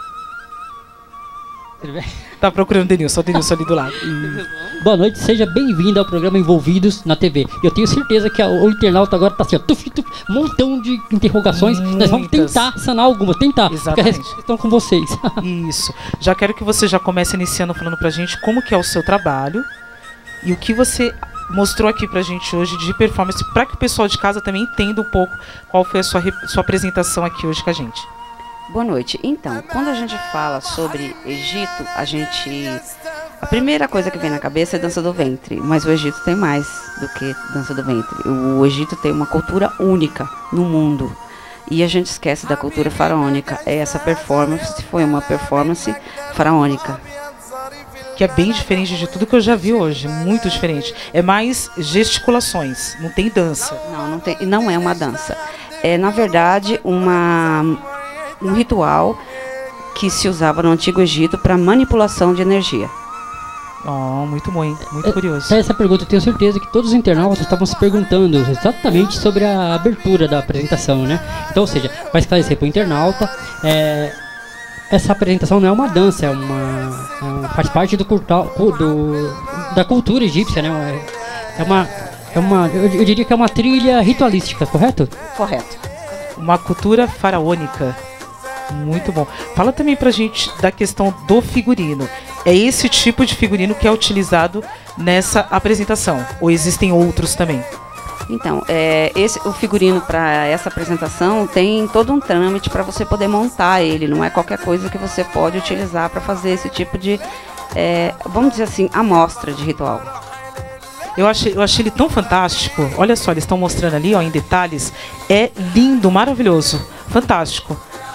Tudo bem? Tá procurando o Denilson, o Denilson ali do lado. Boa noite, seja bem-vindo ao programa Envolvidos na T V. Eu tenho certeza que a, o internauta agora tá assim, ó, tuf, tuf, um montão de interrogações. Muitas. Nós vamos tentar sanar algumas, tentar. Exatamente. Porque as estão com vocês. Isso. Já quero que você já comece iniciando falando pra gente como que é o seu trabalho e o que você mostrou aqui pra gente hoje de performance, para que o pessoal de casa também entenda um pouco qual foi a sua, sua apresentação aqui hoje com a gente. Boa noite. Então, quando a gente fala sobre Egito, a gente... A primeira coisa que vem na cabeça é dança do ventre, mas o Egito tem mais do que dança do ventre. O Egito tem uma cultura única no mundo e a gente esquece da cultura faraônica. Essa performance foi uma performance faraônica. Que é bem diferente de tudo que eu já vi hoje, muito diferente. É mais gesticulações, não tem dança. Não, não tem, não é uma dança. É, na verdade, uma, um ritual que se usava no Antigo Egito para manipulação de energia. Oh, muito bom, hein? Muito curioso. Essa pergunta eu tenho certeza que todos os internautas estavam se perguntando exatamente sobre a abertura da apresentação, né? Então, ou seja, vai esclarecer para o internauta, é, essa apresentação não é uma dança, é uma, é uma faz parte do, do da cultura egípcia, né? É uma, é uma, eu, eu diria que é uma trilha ritualística, correto? Correto. Uma cultura faraônica. Muito bom. Fala também pra gente da questão do figurino. É esse tipo de figurino que é utilizado nessa apresentação? Ou existem outros também? Então, é, esse, o figurino para essa apresentação tem todo um trâmite para você poder montar ele. Não é qualquer coisa que você pode utilizar para fazer esse tipo de, é, vamos dizer assim, amostra de ritual. Eu achei, eu achei ele tão fantástico. Olha só, eles estão mostrando ali, ó, em detalhes. É lindo, maravilhoso, fantástico.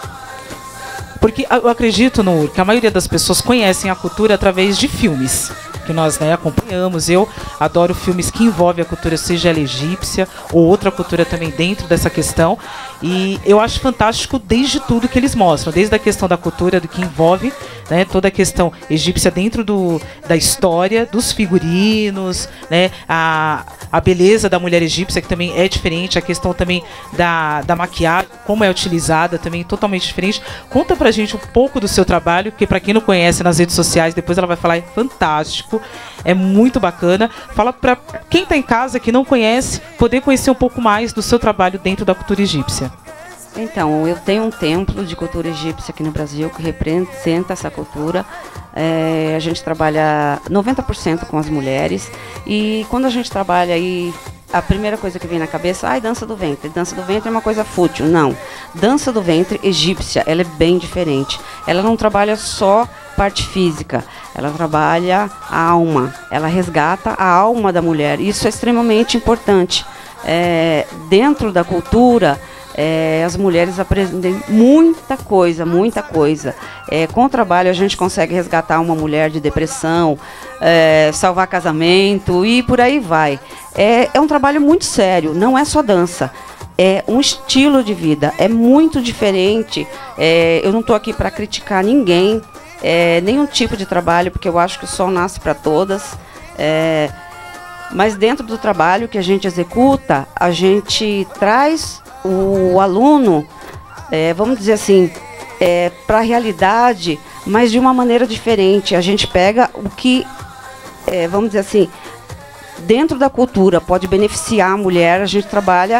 Porque eu acredito, no que a maioria das pessoas conhecem a cultura através de filmes que nós, né, acompanhamos. Eu adoro filmes que envolvem a cultura, seja ela egípcia ou outra cultura também dentro dessa questão. E eu acho fantástico desde tudo que eles mostram, desde a questão da cultura, do que envolve, né, toda a questão egípcia dentro do, da história, dos figurinos, né, a, a beleza da mulher egípcia, que também é diferente, a questão também da, da maquiagem, como é utilizada, também totalmente diferente. Conta pra gente um pouco do seu trabalho, que pra quem não conhece nas redes sociais, depois ela vai falar, é fantástico, é muito bacana. Fala pra quem tá em casa, que não conhece, poder conhecer um pouco mais do seu trabalho dentro da cultura egípcia. Então, eu tenho um templo de cultura egípcia aqui no Brasil que representa essa cultura. É, a gente trabalha noventa por cento com as mulheres e quando a gente trabalha aí, a primeira coisa que vem na cabeça, ai, dança do ventre. Dança do ventre é uma coisa fútil. Não. Dança do ventre egípcia, ela é bem diferente. Ela não trabalha só parte física, ela trabalha a alma, ela resgata a alma da mulher. Isso é extremamente importante. É, dentro da cultura, É, as mulheres aprendem muita coisa, muita coisa. É, com o trabalho a gente consegue resgatar uma mulher de depressão, é, salvar casamento e por aí vai. É, é um trabalho muito sério, não é só dança. É um estilo de vida, é muito diferente. É, eu não estou aqui para criticar ninguém, é, nenhum tipo de trabalho, porque eu acho que o sol nasce para todas. É, mas dentro do trabalho que a gente executa, a gente traz o aluno, é, vamos dizer assim, é, para a realidade, mas de uma maneira diferente. A gente pega o que, é, vamos dizer assim, dentro da cultura pode beneficiar a mulher. A gente trabalha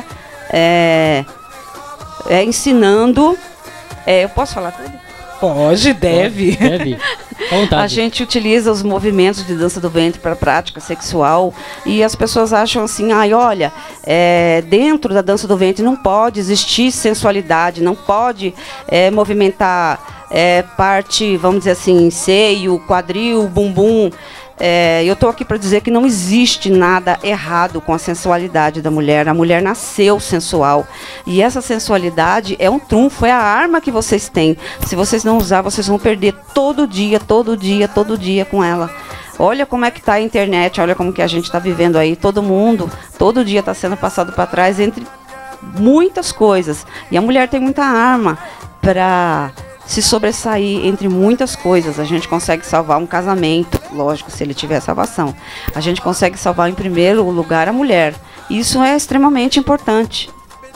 é, é, ensinando. É, eu posso falar tudo? Pode, deve. Deve. A gente utiliza os movimentos de dança do ventre para prática sexual e as pessoas acham assim, ai, olha, é, dentro da dança do ventre não pode existir sensualidade, não pode é, movimentar é, parte, vamos dizer assim, seio, quadril, bumbum. É, eu estou aqui para dizer que não existe nada errado com a sensualidade da mulher. A mulher nasceu sensual. E essa sensualidade é um trunfo, é a arma que vocês têm. Se vocês não usar, vocês vão perder todo dia, todo dia, todo dia com ela. Olha como é que está a internet, olha como que a gente está vivendo aí. Todo mundo, todo dia está sendo passado para trás entre muitas coisas. E a mulher tem muita arma para se sobressair entre muitas coisas. A gente consegue salvar um casamento, lógico, se ele tiver salvação. A gente consegue salvar, em primeiro lugar, a mulher. Isso é extremamente importante.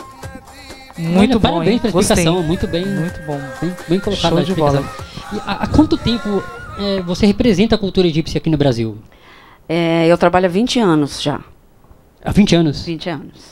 Muito Olha, bom, parabéns hein? pela Gostei. explicação, muito bem. Muito bom. Bem, bem colocado Show na de explicação. bola. E há, há quanto tempo é, você representa a cultura egípcia aqui no Brasil? É, eu trabalho há vinte anos já. Há vinte anos? vinte anos.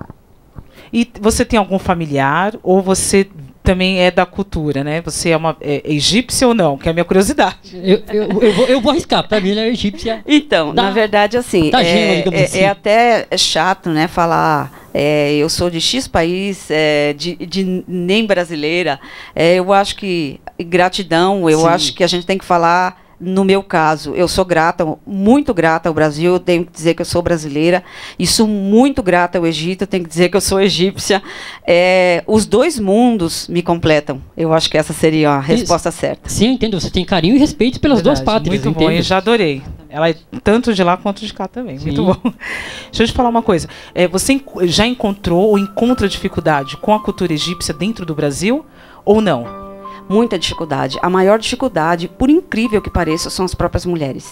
E você tem algum familiar ou você também é da cultura, né? Você é uma é, egípcia ou não? Que é a minha curiosidade. Eu, eu, eu, vou, eu vou arriscar, pra mim ela é egípcia. Então, Da- na verdade, assim, da é, gema, digamos é- assim. é até chato, né, falar é, eu sou de X país, é, de, de nem brasileira. É, eu acho que gratidão, eu Sim. acho que a gente tem que falar. No meu caso, eu sou grata, muito grata ao Brasil, eu tenho que dizer que eu sou brasileira, e sou muito grata ao Egito, eu tenho que dizer que eu sou egípcia. É, os dois mundos me completam. Eu acho que essa seria a resposta certa. Sim, eu entendo. Você tem carinho e respeito pelas duas Verdade, pátrias. Muito bom, entendo. eu já adorei. Ela é tanto de lá quanto de cá também. Sim. Muito bom. Deixa eu te falar uma coisa. É, você enco- já encontrou ou encontra dificuldade com a cultura egípcia dentro do Brasil ou não? Muita dificuldade. A maior dificuldade, por incrível que pareça, são as próprias mulheres.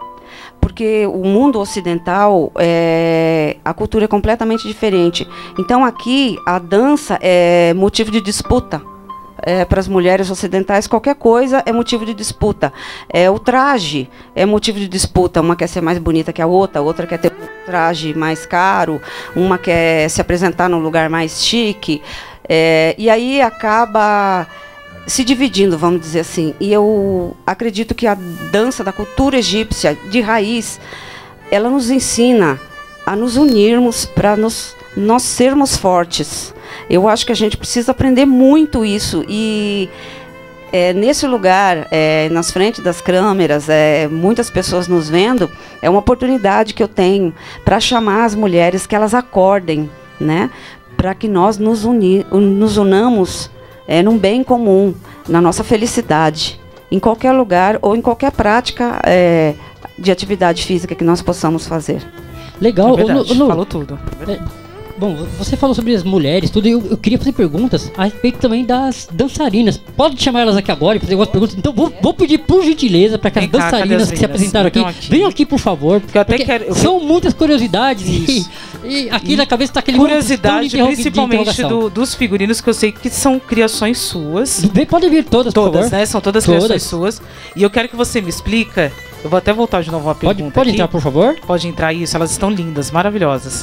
Porque o mundo ocidental, é, a cultura é completamente diferente. Então aqui a dança é motivo de disputa. É, para as mulheres ocidentais, qualquer coisa é motivo de disputa. É, o traje é motivo de disputa. Uma quer ser mais bonita que a outra, a outra quer ter um traje mais caro, uma quer se apresentar num lugar mais chique. É, e aí acaba se dividindo, vamos dizer assim. E eu acredito que a dança da cultura egípcia, de raiz, ela nos ensina a nos unirmos para nos, nós sermos fortes. Eu acho que a gente precisa aprender muito isso. E é, nesse lugar, é, nas frentes das câmeras, é, muitas pessoas nos vendo, é uma oportunidade que eu tenho para chamar as mulheres que elas acordem, né? Para que nós nos, uni, nos unamos É, num bem comum, na nossa felicidade, em qualquer lugar ou em qualquer prática é, de atividade física que nós possamos fazer. Legal. É verdade, Ô, Lu, Lu, falou tudo. é, bom, você falou sobre as mulheres, tudo, e eu, eu queria fazer perguntas a respeito também das dançarinas. Pode chamar elas aqui agora e fazer algumas perguntas. Então vou, vou pedir por gentileza para que as Vem cá, cadê dançarinas as que se meninas? apresentaram aqui, Então, aqui. venham aqui, por favor. Porque eu até porque quero- eu- são muitas curiosidades e, e aqui E na cabeça tá aquele Curiosidade, monte de interro- de principalmente interrogação. do- dos figurinos, que eu sei que são criações suas. Vem, pode vir todas, por Todas, favor. né? São todas, Todas. criações suas. E eu quero que você me explica. Eu vou até voltar de novo uma Pode, pergunta pode aqui. entrar, por favor. Pode entrar isso, elas estão lindas, maravilhosas.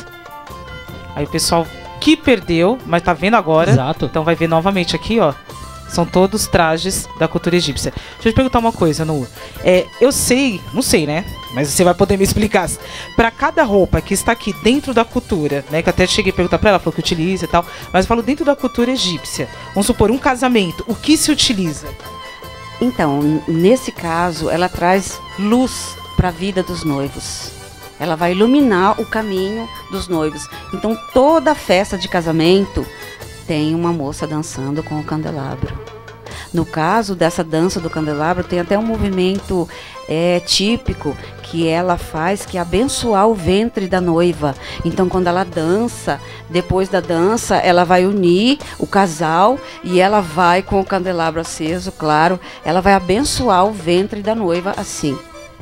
Aí o pessoal que perdeu, mas tá vendo agora, Exato. então vai ver novamente aqui, ó. São todos trajes da cultura egípcia. Deixa eu te perguntar uma coisa, Nu. É, eu sei, não sei, né? Mas você vai poder me explicar. Para cada roupa que está aqui dentro da cultura, né? Que eu até cheguei a perguntar para ela, falou que utiliza e tal. Mas eu falo dentro da cultura egípcia. Vamos supor, um casamento. O que se utiliza? Então, n- nesse caso, ela traz luz para a vida dos noivos. Ela vai iluminar o caminho dos noivos. Então, toda festa de casamento tem uma moça dançando com o candelabro. No caso dessa dança do candelabro, tem até um movimento é, típico que ela faz, que é abençoar o ventre da noiva. Então, quando ela dança, depois da dança, ela vai unir o casal e ela vai com o candelabro aceso, claro, ela vai abençoar o ventre da noiva assim.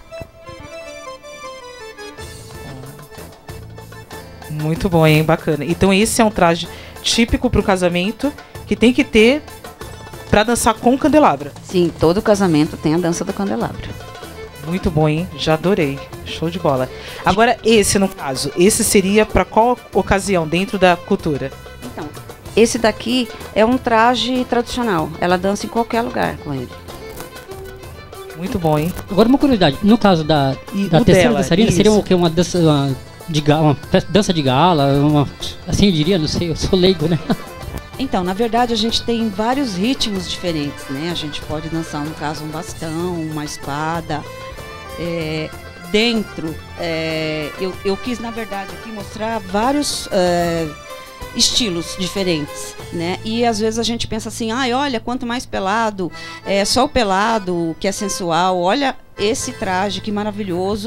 Muito bom, hein? Bacana. Então esse é um traje típico para o casamento que tem que ter para dançar com o candelabro. Sim, todo casamento tem a dança do candelabro. Muito bom, hein? Já adorei. Show de bola. Agora esse, no caso, esse seria para qual ocasião dentro da cultura? Então, esse daqui é um traje tradicional. Ela dança em qualquer lugar com ele. Muito bom, hein? Agora uma curiosidade, no caso da, E da o terceira dela, dançarina, isso. seria o quê? Uma dança uma, de gala, uma festa- dança de gala, uma, assim eu diria, não sei, eu sou leigo, né? Então, na verdade, a gente tem vários ritmos diferentes, né? A gente pode dançar, no caso, um bastão, uma espada. É, dentro, é, eu, eu quis, na verdade, aqui mostrar vários é, estilos diferentes, né? E às vezes a gente pensa assim, ai, olha, quanto mais pelado, é só o pelado que é sensual, olha esse traje que maravilhoso,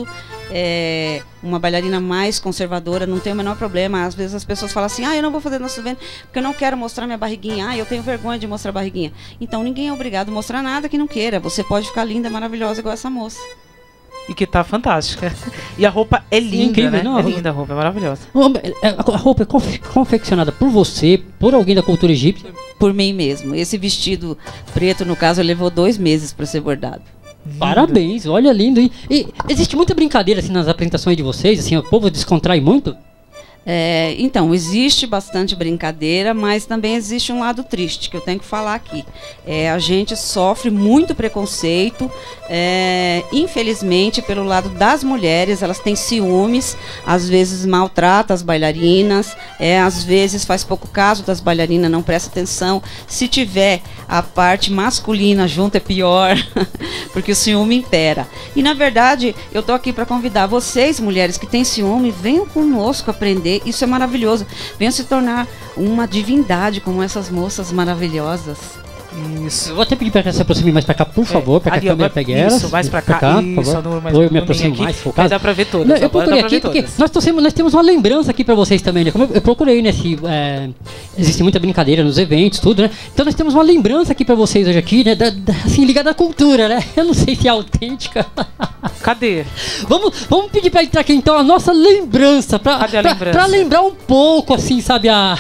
é, uma bailarina mais conservadora, não tem o menor problema. Às vezes as pessoas falam assim, ah, eu não vou fazer dança do ventre porque eu não quero mostrar minha barriguinha, ah, eu tenho vergonha de mostrar a barriguinha. Então ninguém é obrigado a mostrar nada que não queira. Você pode ficar linda, maravilhosa igual essa moça. E que tá fantástica. E a roupa é linda, incrível, né? não? É linda a roupa, é maravilhosa. A roupa é confe- confeccionada por você, por alguém da cultura egípcia? Por mim mesmo. Esse vestido preto, no caso, levou dois meses para ser bordado. Lindo. Parabéns, olha, lindo. E, e existe muita brincadeira assim nas apresentações de vocês? Assim, o povo descontrai muito? É, então, existe bastante brincadeira, mas também existe um lado triste que eu tenho que falar aqui. É, a gente sofre muito preconceito, é, infelizmente, pelo lado das mulheres. Elas têm ciúmes, às vezes maltrata as bailarinas, é, às vezes faz pouco caso das bailarinas, não presta atenção. Se tiver a parte masculina junto é pior, porque o ciúme impera. E, na verdade, eu tô aqui para convidar vocês, mulheres que têm ciúme, venham conosco aprender. Isso é maravilhoso. Venham se tornar uma divindade como essas moças maravilhosas. Isso. Eu vou até pedir para que se aproxime mais para cá, por favor, para que Ali, a câmera agora- pegue elas. Isso, mais pra cá. por Isso, favor. Anu, mais Vou eu um me pouquinho aproximo aqui. mais, Vai focado. dar pra ver todas. Não, eu agora procurei dá pra aqui ver porque todas. nós, trouxemos, nós temos uma lembrança aqui para vocês também, né? Como eu, eu procurei nesse, é, existe muita brincadeira nos eventos, tudo, né? Então nós temos uma lembrança aqui para vocês hoje aqui, né? Da, da, assim, ligada à cultura, né? Eu não sei se é autêntica. Cadê? Vamos, vamos pedir para entrar aqui então a nossa lembrança, para Cadê a pra, lembrança? pra lembrar um pouco, assim, sabe, a...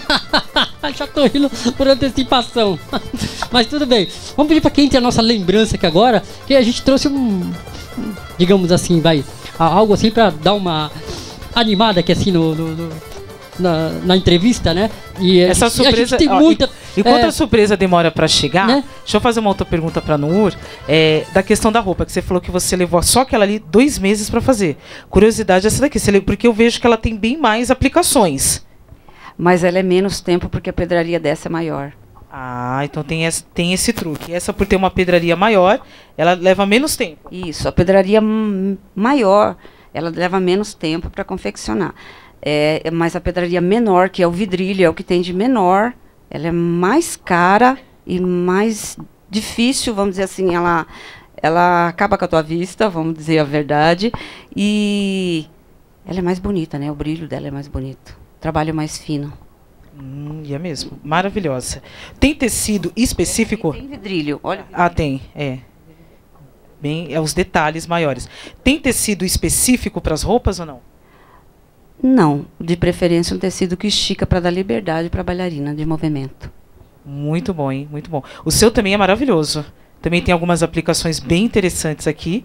Já tô rindo por antecipação. Mas tudo bem. Vamos pedir para quem tem a nossa lembrança aqui agora, que a gente trouxe um, digamos assim, vai, algo assim para dar uma animada aqui assim no, no- no- na, na entrevista, né? E a Essa gente- a surpresa. gente tem ó, muita... e- Enquanto é, a surpresa demora pra chegar, né? deixa eu fazer uma outra pergunta pra Nur. É, da questão da roupa, que você falou que você levou só aquela ali dois meses pra fazer. Curiosidade essa daqui, você le- porque eu vejo que ela tem bem mais aplicações. Mas ela é menos tempo porque a pedraria dessa é maior. Ah, então tem esse, tem esse truque. Essa, por ter uma pedraria maior, ela leva menos tempo. Isso, a pedraria hum, maior, ela leva menos tempo para confeccionar. É, mas a pedraria menor, que é o vidrilho, é o que tem de menor, ela é mais cara e mais difícil, vamos dizer assim, ela, ela acaba com a tua vista, vamos dizer a verdade, e ela é mais bonita, né? O brilho dela é mais bonito. Trabalho mais fino. Hum, e é mesmo. Maravilhosa. Tem tecido específico? Tem vidrilho, olha. Ah, tem, é. Bem, é os detalhes maiores. Tem tecido específico para as roupas ou não? Não, de preferência um tecido que estica para dar liberdade para a bailarina de movimento. Muito bom, hein? Muito bom. O seu também é maravilhoso. Também tem algumas aplicações bem interessantes aqui.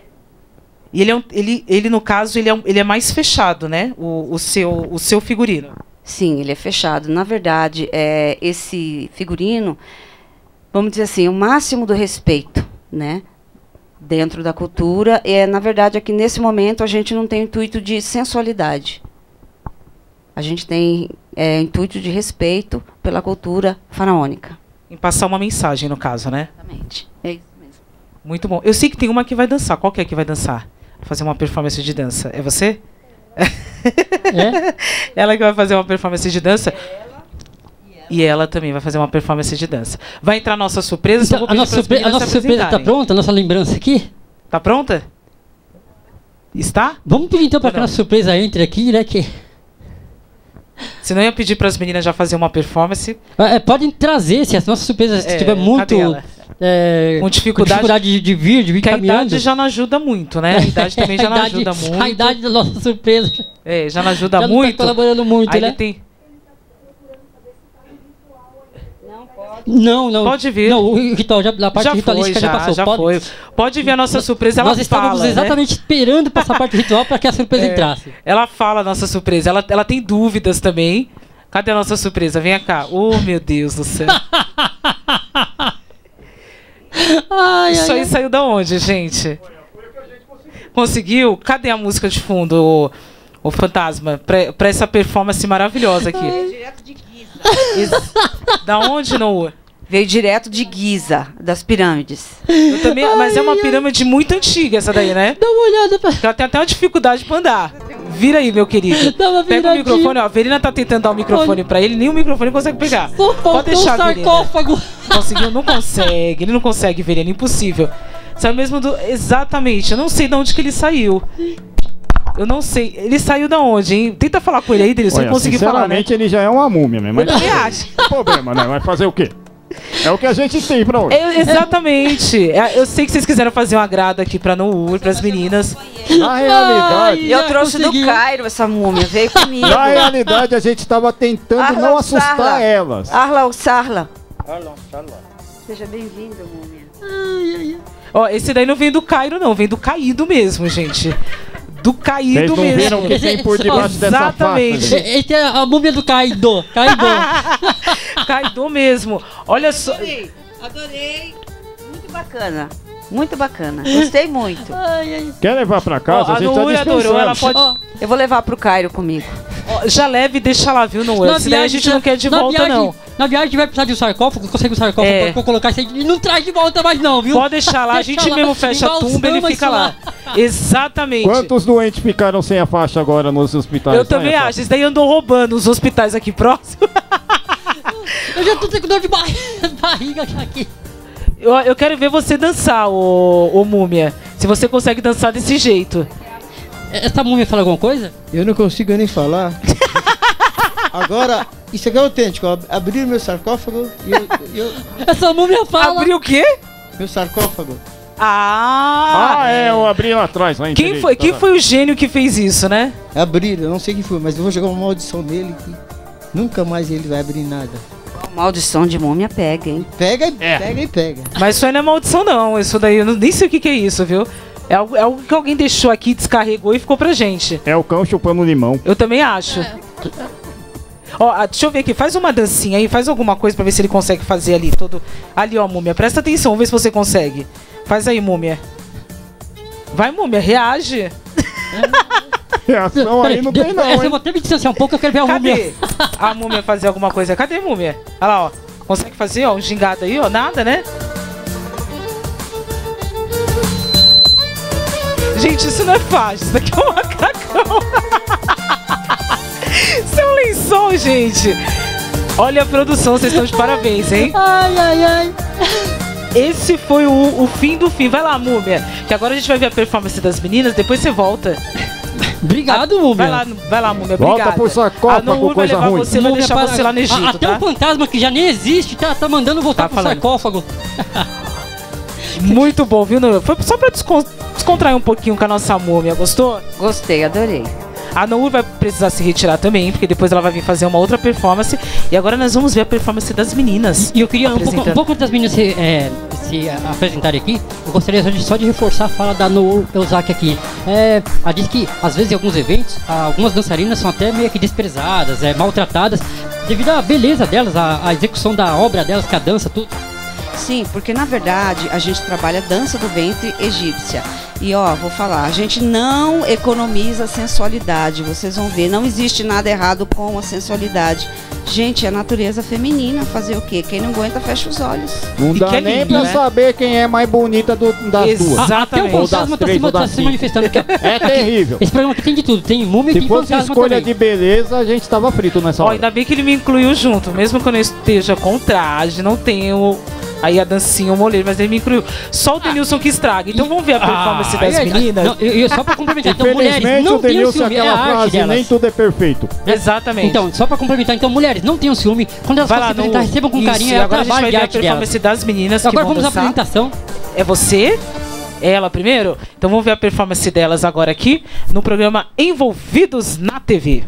E ele, é um, ele, ele no caso, ele é, um, ele é mais fechado, né? O, o, seu, o seu figurino. Sim, ele é fechado. Na verdade, é, esse figurino, vamos dizer assim, o máximo do respeito, né? Dentro da cultura. É, na verdade, aqui nesse momento a gente não tem o intuito de sensualidade. A gente tem é, intuito de respeito pela cultura faraônica. Em passar uma mensagem, no caso, né? Exatamente. É isso mesmo. Muito bom. Eu sei que tem uma que vai dançar. Qual que é que vai dançar? Fazer uma performance de dança. É você? É? Ela que vai fazer uma performance de dança. E ela também vai fazer uma performance de dança. Vai entrar a nossa surpresa. só Então, vou a pedir nossa, pras surpre- a meninas nossa se surpresa está apresentarem. pronta, a nossa lembrança aqui? Tá pronta? Está? Vamos pedir então para Ou que a não? nossa surpresa entre aqui, né? Que, Senão eu ia pedir para as meninas já fazer uma performance. é, podem trazer, se as nossas surpresas É, estiver muito cadê ela? é, Com dificuldade- com dificuldade de, de vir, de vir Porque a caminhando. idade já não ajuda muito, né? A idade também já A não idade- ajuda muito. A idade da nossa surpresa É, já não ajuda já muito. não tá colaborando muito, Aí né? ele tem... Não, não. Pode vir. Não, o ritual, já, a parte Já foi, ritualística já, já, passou. já Pode- foi. Pode vir a nossa surpresa, ela Nós estávamos fala, né? exatamente esperando passar a parte ritual para que a surpresa É, entrasse. Ela fala a nossa surpresa. Ela, ela tem dúvidas também. Cadê a nossa surpresa? Venha cá. Oh, meu Deus do céu. Ai, Isso ai, aí saiu da onde, gente? Conseguiu? Cadê a música de fundo, o, o fantasma? Pra, pra essa performance maravilhosa aqui. Direto de Giza. Ex- Da onde, Noah? Veio direto de Giza, das pirâmides. Eu também, mas é uma pirâmide muito antiga essa daí, né? Dá uma olhada pra... Ela tem até uma dificuldade pra andar. Vira aí, meu querido. Dá uma Pega o viradinha. microfone, ó. A Verina tá tentando dar o microfone pra ele, nem o microfone consegue pegar. Só faltou Pode deixar, um Verina. sarcófago. Conseguiu? Não consegue. Ele não consegue, Verina. Impossível. Saiu mesmo do... Exatamente. Eu não sei de onde que ele saiu. Eu não sei. Ele saiu da onde, hein? Tenta falar com ele aí, dele, se ele conseguir falar, né? Sinceramente, ele já é uma múmia mesmo. Mas Eu também acho. não tem problema, né? Vai fazer o quê? É o que a gente tem pra hoje. Eu- exatamente. É, Eu sei que vocês quiseram fazer um agrado aqui pra Nour, pras meninas. Na realidade, Eu trouxe do Cairo essa múmia, veio comigo. na realidade, a gente tava tentando não assustar Sarla. elas. Arla ou Sarla. Seja bem-vindo, múmia. Ó, esse daí não vem do Cairo, não. Vem do caído mesmo, gente. Do caído Vocês não mesmo. viram o que tem por debaixo dessa faixa, Exatamente. gente? Esse é a múmia do Kaido. Kaido. Caído mesmo. Olha só. Adorei, adorei. Muito bacana. Muito bacana. Gostei muito. Ai, ai. Quer levar pra casa? Ó, a a gente tá Nour adorou, ela dispensando. pode. Eu vou levar pro Cairo comigo. Ó, já leve e deixa lá, viu, Nour? Na Esse daí a gente não quer de na volta, viagem, não. Na viagem vai precisar de um sarcófago, consegue um sarcófago É. pra colocar isso aí e não traz de volta mais não, viu? Pode deixar lá, a Deixa gente lá, mesmo fecha a igual tumba e ele samba, fica isso lá. Exatamente. Quantos doentes ficaram sem a faixa agora nos hospitais? Eu também Né, acho. Isso daí andou roubando os hospitais aqui próximos. Eu já tô com dor de barriga, barriga já aqui. Eu, eu quero ver você dançar, ô, ô Múmia. Se você consegue dançar desse jeito. Essa múmia fala alguma coisa? Eu não consigo nem falar. Agora, isso aqui é autêntico. Ab- Abrir meu sarcófago e eu, eu- Essa múmia fala. Abriu o quê? meu sarcófago. Ah! Ah, é, eu abri lá atrás. Lá em Quem direito, foi, tá quem lá. foi o gênio que fez isso, né? Abrir, eu não sei quem foi, mas eu vou jogar uma maldição nele que nunca mais ele vai abrir nada. Maldição de múmia pega, hein? Pega e É. pega e pega. Mas isso aí não é maldição, não. Isso daí, eu não- nem sei o que, que é isso, viu? É algo, é algo que alguém deixou aqui, descarregou e ficou pra gente. É o cão chupando limão. Eu também acho. Ó, ah, deixa eu ver aqui, faz uma dancinha aí, faz alguma coisa pra ver se ele consegue fazer ali todo. Ali, ó, Múmia, presta atenção, vê se você consegue. Faz aí, Múmia. Vai, Múmia, reage. Reação aí não Peraí, tem não, essa eu hein? vou até me distanciar um pouco, eu quero ver a múmia. Cadê a Múmia fazer alguma coisa? Cadê, Múmia? Olha lá, ó. Consegue fazer, ó, um gingado aí, ó, nada, né? Gente, isso não é fácil, isso daqui é um macacão. Isso é um lençol, gente. Olha a produção, vocês estão de parabéns, hein? Ai, ai, ai. Esse foi o, o fim do fim. Vai lá, Múmia, que agora a gente vai ver a performance das meninas, depois você volta. Obrigado, múmia. Vai lá, vai lá, Múmia, Volta obrigada. pro sarcófago, A Nour vai coisa levar ruim. você, vai Múmia deixar para- você lá no Egito, Ah, Até tá? um fantasma que já nem existe, tá, tá mandando voltar Tá pro falando. sarcófago. Muito bom, viu, Nour? Foi só pra descon- descontrair um pouquinho com a nossa Múmia, gostou? Gostei, adorei. A Nour vai precisar se retirar também, porque depois ela vai vir fazer uma outra performance. E agora nós vamos ver a performance das meninas. E eu queria, um pouco, apresentando. um pouco antes das meninas se, é, se a- apresentarem aqui, eu gostaria só de, só de reforçar a fala da Nour Eusaki aqui. É, ela diz que, às vezes, em alguns eventos, ah, algumas dançarinas são até meio que desprezadas, é, maltratadas, devido à beleza delas, à, à execução da obra delas, que é a dança, tudo. Sim, porque na verdade a gente trabalha dança do ventre egípcia. E ó, vou falar, a gente não economiza sensualidade. Vocês vão ver, não existe nada errado com a sensualidade. Gente, é a natureza feminina. Fazer o quê? Quem não aguenta, fecha os olhos. Não E dá que é nem lindo, pra né? saber quem é mais bonita do, das Exato. duas. Ah, até o Exatamente. Ou das fantasma tá, três, se, ou tá das se cinco. manifestando. que É terrível. Esse programa aqui tem de tudo, tem múmia e Se tem fosse fantasma escolha também. de beleza, a gente tava frito nessa Ó, hora. ainda bem que ele me incluiu junto, mesmo quando eu esteja com traje, não tenho aí a dancinha, o moleiro, mas ele me incluiu. Só o Denilson que estraga. Então vamos ver a performance Ah, das ai, ai, meninas? Não, eu, eu- só pra complementar, então, mulheres, Infelizmente, não o tenham Denilson, ciúme, é a aquela arte frase, delas. nem tudo é perfeito. Exatamente. Então, só pra complementar, então, mulheres, não tenham ciúme. Quando elas vai forem lá, se apresentar, Nour. recebam com Isso, carinho, e é o agora a gente trabalho vai de ver a arte delas. performance das meninas que Agora vão vamos à dançar. apresentação. É você? É ela primeiro? Então vamos ver a performance delas agora aqui no programa Envolvidos na T V.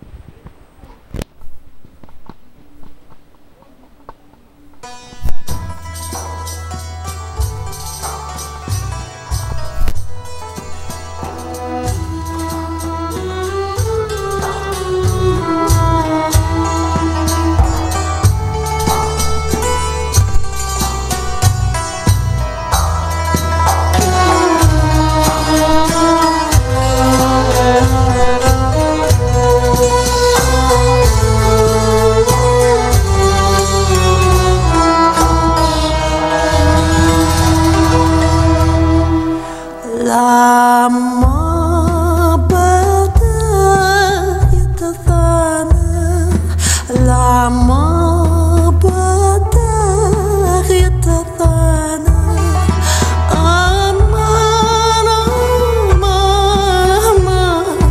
لما بدأ يتثانى لما بدأ يتثانى أمان أمان أمان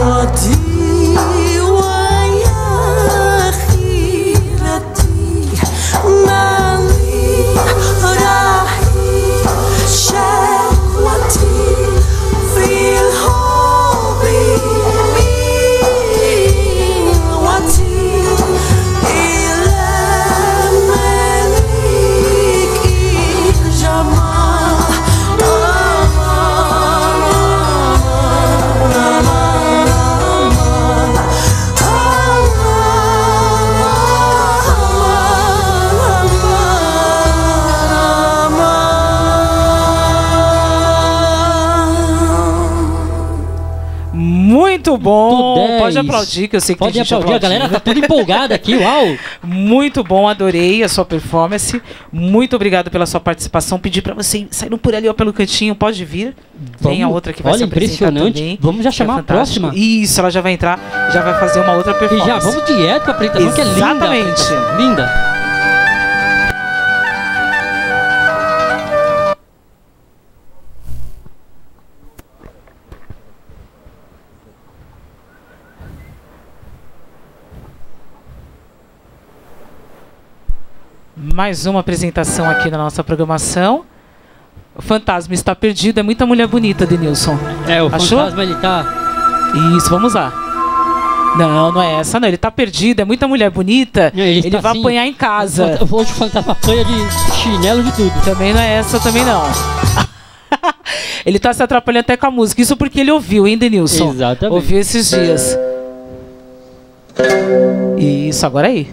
Muito bom, dez. pode aplaudir, que eu sei que Pode tem gente aplaudir, a galera tá toda empolgada aqui, uau! Muito bom, adorei a sua performance. Muito obrigado pela sua participação. Pedi pra você sair por ali, ó, pelo cantinho, pode vir. Tem a Vamos- outra que vai olha, se apresentar impressionante. também. Vamos já que é chamar a fantástico. próxima? Isso, ela já vai entrar, já vai fazer uma outra E performance. já vamos direto com a apresentação, que é linda. a Exatamente. apresentação, Linda. Mais uma apresentação aqui na nossa programação. O fantasma está perdido. É muita mulher bonita, Denilson. É, o Achou? fantasma, ele tá... Isso, vamos lá. Não, não é essa, não. Ele tá perdido. É muita mulher bonita. Ele Ele, está vai assim, apanhar em casa. Hoje o fantasma apanha de chinelo de tudo. Também não é essa, também não. Ele tá se atrapalhando até com a música. Isso porque ele ouviu, hein, Denilson? Exatamente. Ouviu esses dias. Isso, agora aí.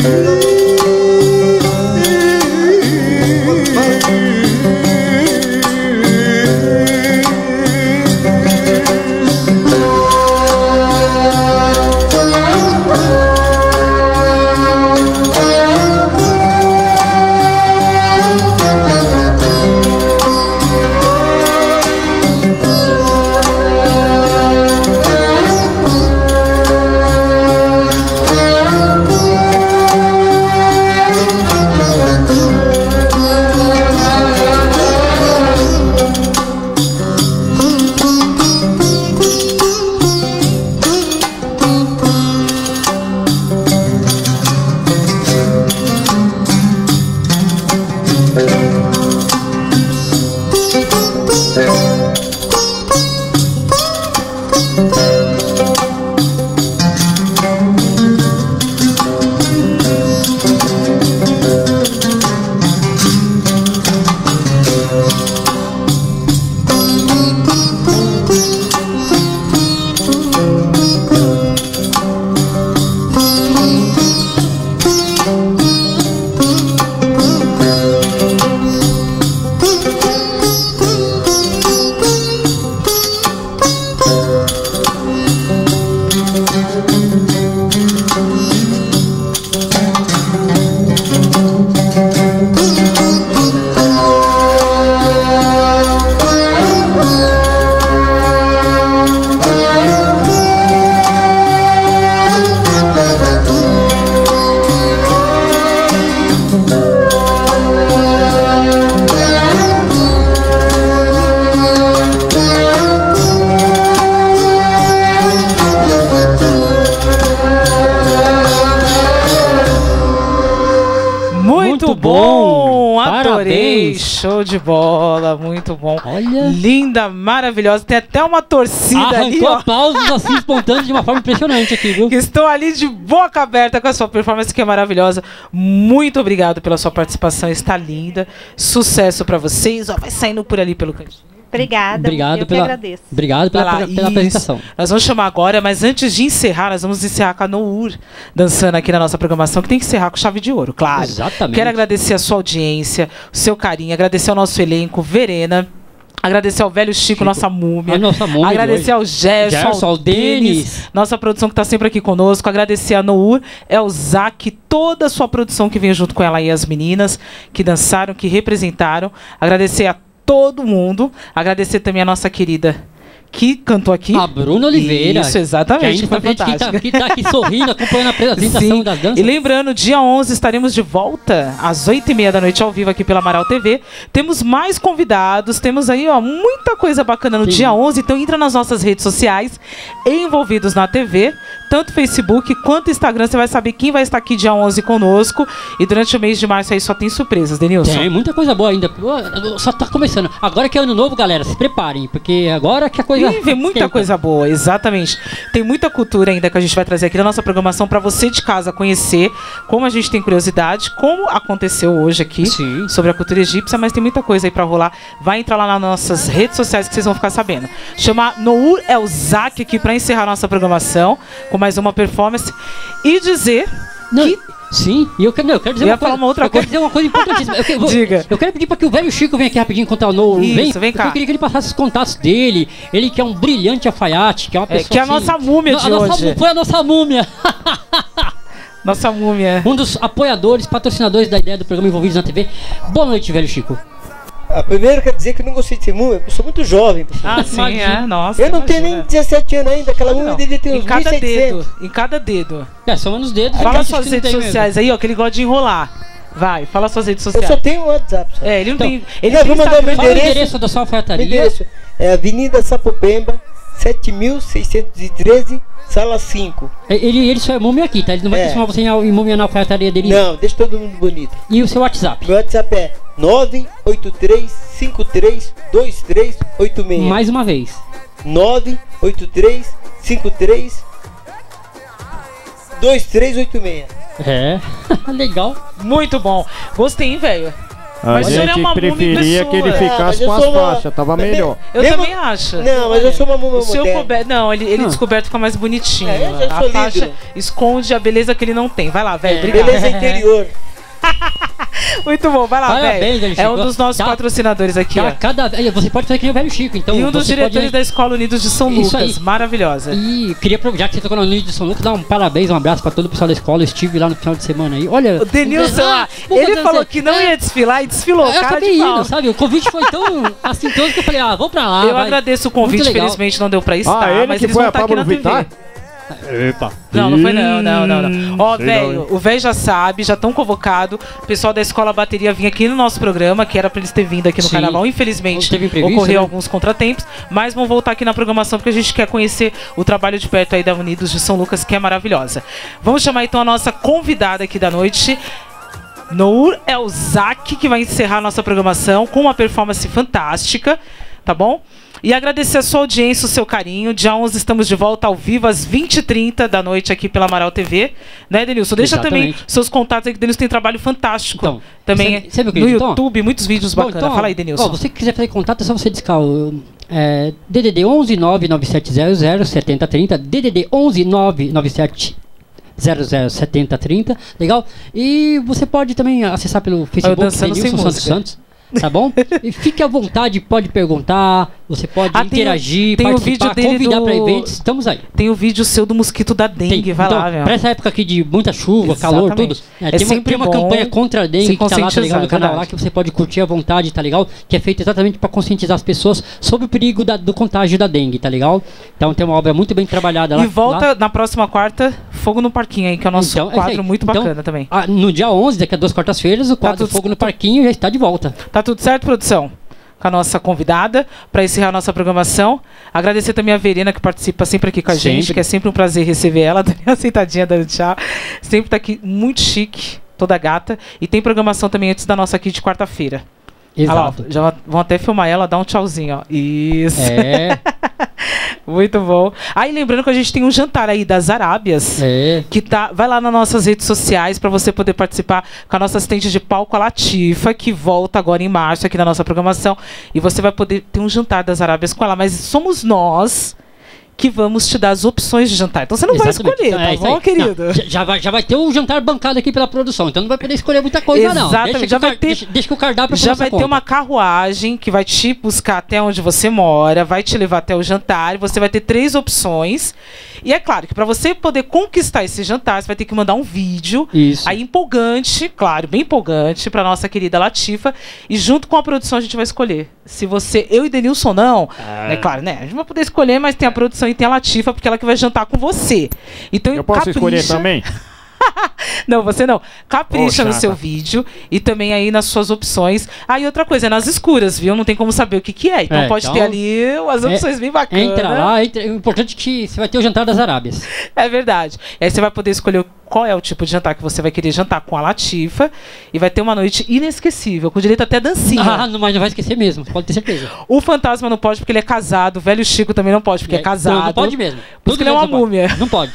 Muito bom! Adorei! Show de bola, muito bom. Olha. Linda, maravilhosa. Tem até uma torcida Arrancou ali, ó. aplausos assim espontâneos de uma forma impressionante aqui, viu? Que estou ali de boca aberta com a sua performance, que é maravilhosa. Muito obrigado pela sua participação, está linda. Sucesso pra vocês. Ó, vai saindo por ali pelo cantinho. Obrigada, Obrigado eu pela, que agradeço. Obrigado pela, Vai lá, pela, pela isso. apresentação. Nós vamos chamar agora, mas antes de encerrar, nós vamos encerrar com a Nour dançando aqui na nossa programação, que tem que encerrar com chave de ouro, claro. Exatamente. Quero agradecer a sua audiência, o seu carinho, agradecer ao nosso elenco, Verena. Agradecer ao velho Chico, Chico, nossa múmia. a nossa múmia de Agradecer hoje. ao Gerson, Gerson, ao ao Denis, Denis. nossa produção que está sempre aqui conosco. Agradecer a Nour, Elzac, toda a sua produção que veio junto com ela e as meninas que dançaram, que representaram. Agradecer a todo mundo. Agradecer também a nossa querida que cantou aqui. A Bruna Oliveira. Isso, exatamente. Que Foi ainda está aqui, fantástica. que tá aqui sorrindo, acompanhando a apresentação Sim. das danças. E lembrando, dia onze estaremos de volta às oito e meia da noite ao vivo aqui pela Amaral T V. Temos mais convidados, temos aí ó, muita coisa bacana no Sim. dia onze. Então entra nas nossas redes sociais, envolvidos na T V, tanto Facebook quanto Instagram. Você vai saber quem vai estar aqui dia onze conosco. E durante o mês de março aí só tem surpresas, Denilson. Tem muita coisa boa ainda. Pô, só tá começando. Agora que é ano novo, galera, se preparem, porque agora que a coisa. Ih, vem muita esquenta. coisa boa, exatamente. Tem muita cultura ainda que a gente vai trazer aqui na nossa programação para você de casa conhecer, como a gente tem curiosidade, como aconteceu hoje aqui Sim. sobre a cultura egípcia, mas tem muita coisa aí para rolar. Vai entrar lá nas nossas redes sociais que vocês vão ficar sabendo. Chamar Nour Elzac aqui para encerrar nossa programação com mais uma performance e dizer Não, que sim, e eu quero, não, eu quero dizer Eu ia uma coisa, falar uma outra eu quero coisa. dizer uma coisa importantíssima. Eu, quero- Diga. Eu quero pedir para que o velho Chico venha aqui rapidinho contar o novo. Isso, vem, vem cá. porque Eu queria que ele passasse os contatos dele. Ele que é um brilhante alfaiate, que é uma É, pessoa que é a assim- nossa múmia No- de a nossa hoje. mú- Foi a nossa múmia. nossa múmia. Um dos apoiadores, patrocinadores da ideia do programa Envolvidos na T V. Boa noite, velho Chico. Ah, primeiro quer dizer que eu não gostei de ser múmia, eu sou muito jovem. pessoal. Ah, sim, Imagina. é, nossa. eu não tenho imagina. nem dezessete anos ainda, aquela múmia Não, devia ter em uns cada mil e setecentos. dedo, em cada dedo. É, são nos dedos. Fala Acho suas que não redes tem mesmo. sociais aí, ó, que ele gosta de enrolar. Vai, fala suas redes Eu sociais. só tenho o WhatsApp. Só. É, ele não Então, tem. Ele eu tem vou mandar Instagram. meu Fala o endereço. endereço da sua Meu alfaiataria. endereço é Avenida Sapopemba, sete mil seiscentos e treze, sala cinco. Ele, ele só é múmia aqui, tá? Ele não vai É. transformar você em múmia na alfaiataria dele. Não, deixa todo mundo bonito. E o seu WhatsApp? Meu WhatsApp é nove oito três cinco três dois três oito seis. Mais uma vez. nove oito três cinco três dois três oito seis. É, legal. Muito bom. Gostei, hein, velho? A Mas o senhor gente é uma múmia em preferia que ele pessoa. ficasse Ah, mas eu com as sou uma- faixas, tava Mas- melhor. Eu Mesmo- também acho. Não, mas eu sou uma múmia O seu moderna. coberto. Não, ele, ele Hum. descoberto fica mais bonitinho. É, eu já a sou faixa líder. esconde a beleza que ele não tem. Vai lá, velho. Obrigado. Beleza interior. Muito bom, vai lá, Parabéns, velho. Chico. É um dos nossos Tá- patrocinadores aqui, Tá, ó. cada, aí, você pode fazer que nem o velho Chico, então. E um dos você diretores pode... da Escola Unidos de São Isso Lucas. aí. Maravilhosa. E queria, apro- já que você tocou no Unidos de São Lucas, dar um parabéns, um abraço pra todo o pessoal da escola. Eu estive lá no final de semana aí. Olha. O Denilson, Ah, ah, vou ele fazer falou assim. que não ia desfilar e desfilou. Eu Cara acabei de indo, pau. sabe? O convite foi tão assintoso que eu falei, ah, vou pra lá. Eu vai. agradeço o convite, Muito legal. infelizmente não deu pra estar, Ah, ele mas que eles foi vão a estar aqui na Pablo T V. Vittar? Epa. Não, não foi não, não, não, não. Ó, Sei não, velho, hein? o velho já sabe, já estão convocados. O pessoal da escola bateria vinha aqui no nosso programa, que era pra eles terem vindo aqui no Sim. carnaval. Infelizmente, Teve imprevisto, ocorreu né? alguns contratempos, mas vão voltar aqui na programação porque a gente quer conhecer o trabalho de perto aí da Unidos de São Lucas, que é maravilhosa. Vamos chamar então a nossa convidada aqui da noite. Nour Elzak, que vai encerrar a nossa programação com uma performance fantástica, tá bom? E agradecer a sua audiência, o seu carinho. Dia onze estamos de volta ao vivo às vinte e trinta da noite aqui pela Amaral T V. Né, Denilson? Deixa também Exatamente. seus contatos aí, que o Denilson tem trabalho fantástico. Então, também sabe- sabe o que, no então? YouTube, muitos vídeos Bom, bacanas. então, Fala aí, Denilson. Ó, você que quiser fazer contato, é só você discar o é, D D D onze nove nove sete zero zero sete zero três zero, D D D onze nove nove sete zero zero sete zero três zero, legal? E você pode também acessar pelo Facebook, dançando sem Denilson Santos música. Santos. Tá bom? E fique à vontade, pode perguntar, você pode Ah, tem o- interagir, tem o participar, vídeo dele convidar do- para eventos, estamos aí. Tem o vídeo seu do mosquito da dengue, Tem. vai então, lá, velho. pra essa época aqui de muita chuva, calor, tudo, Exatamente. é, É tem, uma, sempre tem uma bom campanha contra a dengue se que tá lá, tá conscientizar, legal, no canal lá, verdade. que você pode curtir à vontade, tá legal? Que é feito exatamente para conscientizar as pessoas sobre o perigo da- do contágio da dengue, tá legal? Então tem uma obra muito bem trabalhada lá. E volta lá. na próxima quarta, Fogo no Parquinho aí, que é o nosso Então, é isso quadro aí. muito Então, bacana também. ah, no dia onze, daqui a duas quartas-feiras, o quadro tudo- Fogo no Parquinho já está de volta. Tá tudo certo, produção? Com a nossa convidada, para encerrar a nossa programação. Agradecer também a Verena, que participa sempre aqui com a Sempre. gente, que é sempre um prazer receber ela. Daniela sentadinha dando tchau. Sempre tá aqui muito chique, toda gata. E tem programação também antes da nossa aqui de quarta-feira. Exato. Olha lá, ó, já vão até filmar ela, dar um tchauzinho, ó. Isso. É. Muito bom. Aí lembrando que a gente tem um jantar aí das Arábias. É. Que tá, vai lá nas nossas redes sociais para você poder participar com a nossa assistente de palco, a Latifa, que volta agora em março aqui na nossa programação. E você vai poder ter um jantar das Arábias com ela. Mas somos nós que vamos te dar as opções de jantar. Então você não Exatamente. vai escolher, Então, é tá isso bom, aí. querido? Não, já, já vai, já vai ter um jantar bancado aqui pela produção, então não vai poder escolher muita coisa, não. Exatamente, Deixa que, já o vai car- ter- deixa, deixa que o cardápio Já por vai nossa ter conta. uma carruagem que vai te buscar até onde você mora, vai te levar até o jantar. E você vai ter três opções. E é claro que para você poder conquistar esse jantar, você vai ter que mandar um vídeo Isso. aí empolgante, claro, bem empolgante, para nossa querida Latifa. E junto com a produção a gente vai escolher. Se você, eu e Denilson não, é claro, né? A gente vai poder escolher, mas tem a produção e tem a Latifa, porque ela que vai jantar com você. Então Eu posso capricha. escolher também? Não, você não. Capricha Ô, no chata. seu vídeo e também aí nas suas opções. Ah, e outra coisa, é nas escuras, viu? Não tem como saber o que que é. Então É, pode então, ter ali as opções é, bem bacanas. Entra lá, entra, o importante é que você vai ter o jantar das Arábias. É verdade. Aí você vai poder escolher qual é o tipo de jantar que você vai querer jantar com a Latifa. E vai ter uma noite inesquecível, com direito até a dancinha. Ah, não, mas não vai esquecer mesmo, pode ter certeza. O fantasma não pode porque ele é casado. O velho Chico também não pode porque é, casado. Não, não pode mesmo. Por isso que ele é uma Tudo mesmo múmia. Não pode.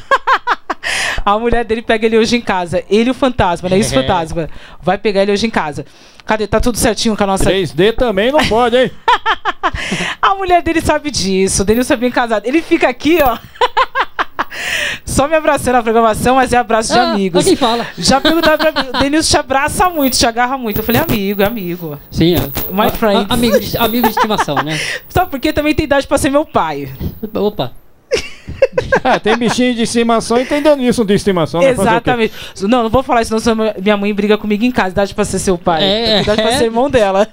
A mulher dele pega ele hoje em casa. Ele e o fantasma, né? Esse É. fantasma. Vai pegar ele hoje em casa. Cadê? Tá tudo certinho com a nossa... três D também não pode, hein? A mulher dele sabe disso. O Denilson é bem casado. Ele fica aqui, ó. Só me abraçando na programação, mas é abraço de Ah, amigos. quem fala? Já perguntaram pra mim. O Denilson te abraça muito, te agarra muito. Eu falei, amigo, é amigo. Sim, é. My A- friend. a- amigo, de, amigo de estimação, né? Sabe por quê? Também tem idade pra ser meu pai. Opa. Ah, tem bichinho de estimação e tem Denilson de estimação. né? Fazer o quê? Exatamente. Não, não vou falar isso, senão minha mãe briga comigo em casa. Idade pra ser seu pai. É, Idade pra é. ser irmão dela.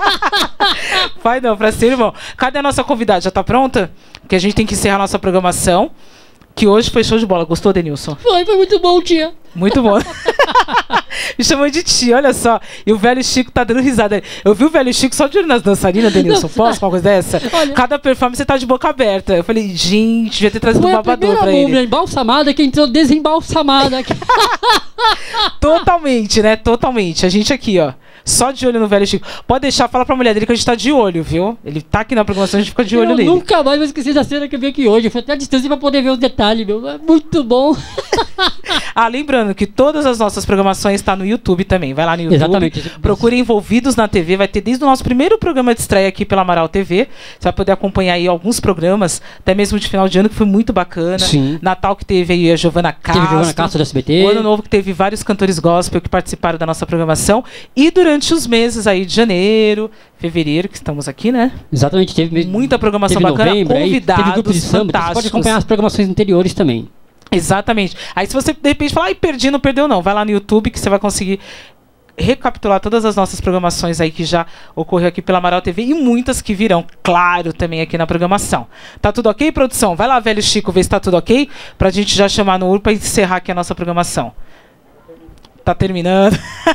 Pai não, pra ser irmão. Cadê a nossa convidada? Já tá pronta? Que a gente tem que encerrar a nossa programação. Que hoje foi show de bola. Gostou, Denilson? Foi, foi muito bom, tia. Muito bom. Me chamou de tia, olha só. E o velho Chico tá dando risada. Eu vi o velho Chico só de olho nas dançarinas, Denilson. Posso com uma coisa dessa? Olha. Cada performance você tá de boca aberta. Eu falei, gente, devia ter trazido um Foi a babador primeira pra múmia ele. embalsamada que entrou desembalsamada aqui. Totalmente, né? Totalmente. A gente aqui, ó. Só de olho no velho Chico. Pode deixar, fala pra mulher dele que a gente tá de olho, viu? Ele tá aqui na programação, a gente fica de olho eu nele. Nunca mais vou esquecer da cena que eu vi aqui hoje. Eu fui até a distância pra poder ver os detalhes, meu. É muito bom. Ah, lembrando que todas as nossas programações estão no YouTube também. Vai lá no YouTube. Exatamente. Procure Envolvidos na T V. Vai ter desde o nosso primeiro programa de estreia aqui pela Amaral T V. Você vai poder acompanhar aí alguns programas, até mesmo de final de ano, que foi muito bacana. Sim. Natal que teve aí a Giovana Castro. Teve Giovana Castro do S B T. O Ano Novo que teve vários cantores gospel que participaram da nossa programação. E durante os meses aí de janeiro, fevereiro, que estamos aqui, né? Exatamente. Teve muita programação teve bacana, novembro, convidados aí, teve grupo de samba. Você pode fantásticos. acompanhar as programações anteriores também. Exatamente. Aí se você de repente falar, ai, perdi, não perdeu não, vai lá no YouTube que você vai conseguir recapitular todas as nossas programações aí que já ocorreu aqui pela Amaral T V e muitas que virão, claro, também aqui na programação. Tá tudo ok, produção? Vai lá, velho Chico, ver se tá tudo ok, pra gente já chamar no U R pra encerrar aqui a nossa programação. Tá terminando.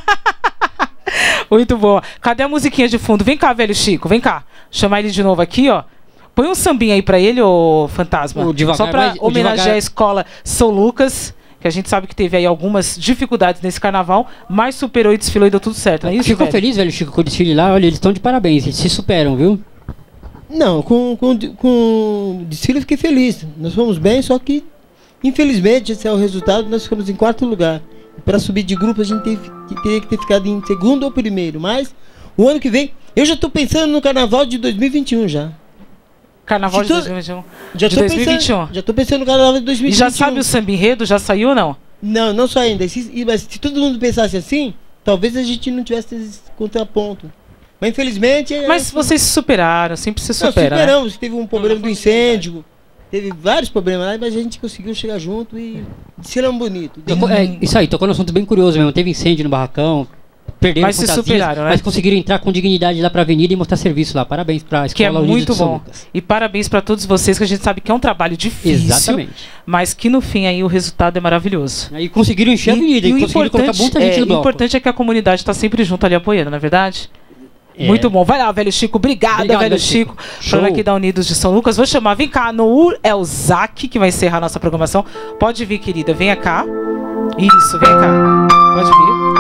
Muito boa. Cadê a musiquinha de fundo? Vem cá, velho Chico, vem cá. Chamar ele de novo aqui, ó. Põe um sambinha aí pra ele, ô Fantasma. O devagar, Só pra mas o homenagear devagar- a escola São Lucas, que a gente sabe que teve aí algumas dificuldades nesse carnaval, mas superou e desfilou e deu tudo certo, não é isso, Ficou velho? feliz, velho Chico, com o desfile lá. Olha, eles estão de parabéns. Eles se superam, viu? Não, com, com, com o desfile eu fiquei feliz. Nós fomos bem, só que, infelizmente, esse é o resultado, nós ficamos em quarto lugar. Para subir de grupo, a gente teve, que- teria que ter ficado em segundo ou primeiro. Mas, o ano que vem, eu já estou pensando no carnaval de dois mil e vinte e um já. Carnaval de Se tu- dois mil e vinte e um. Já De tô dois mil e vinte e um. Pensando, já estou pensando no carnaval de dois mil E e vinte e um. já sabe o samba enredo? Já saiu ou não? Não, não só ainda. Se, e- mas se todo mundo pensasse assim, talvez a gente não tivesse esse contraponto. Mas infelizmente. é Mas assim. vocês se superaram, sempre se Não, superam, né? superamos. Teve um problema do incêndio. Teve vários problemas lá, mas a gente conseguiu chegar junto e desfilamos bonito. Tocou- é, isso aí, tocou num assunto bem curioso mesmo. Teve incêndio no barracão. Perderam Mas se fantasias, superaram, né? Mas conseguiram entrar com dignidade lá pra avenida e mostrar serviço lá. Parabéns pra Que é Escola Unida muito de São bom. Lucas. E parabéns pra todos vocês, que a gente sabe que é um trabalho difícil. Exatamente. Mas que no fim aí o resultado é maravilhoso. Aí conseguiram encher a avenida, e o conseguiram colocar muita gente é, no o bloco. importante é que a comunidade tá sempre junto ali apoiando, não é verdade? É. Muito bom. Vai lá, velho Chico. Obrigada, Obrigado, velho velho Chico. Chico. Falando Show. aqui da Unidos de São Lucas. Vou chamar, vem cá, Nour Elzac, que vai encerrar a nossa programação. Pode vir, querida. Venha cá. Isso, vem cá. Pode vir.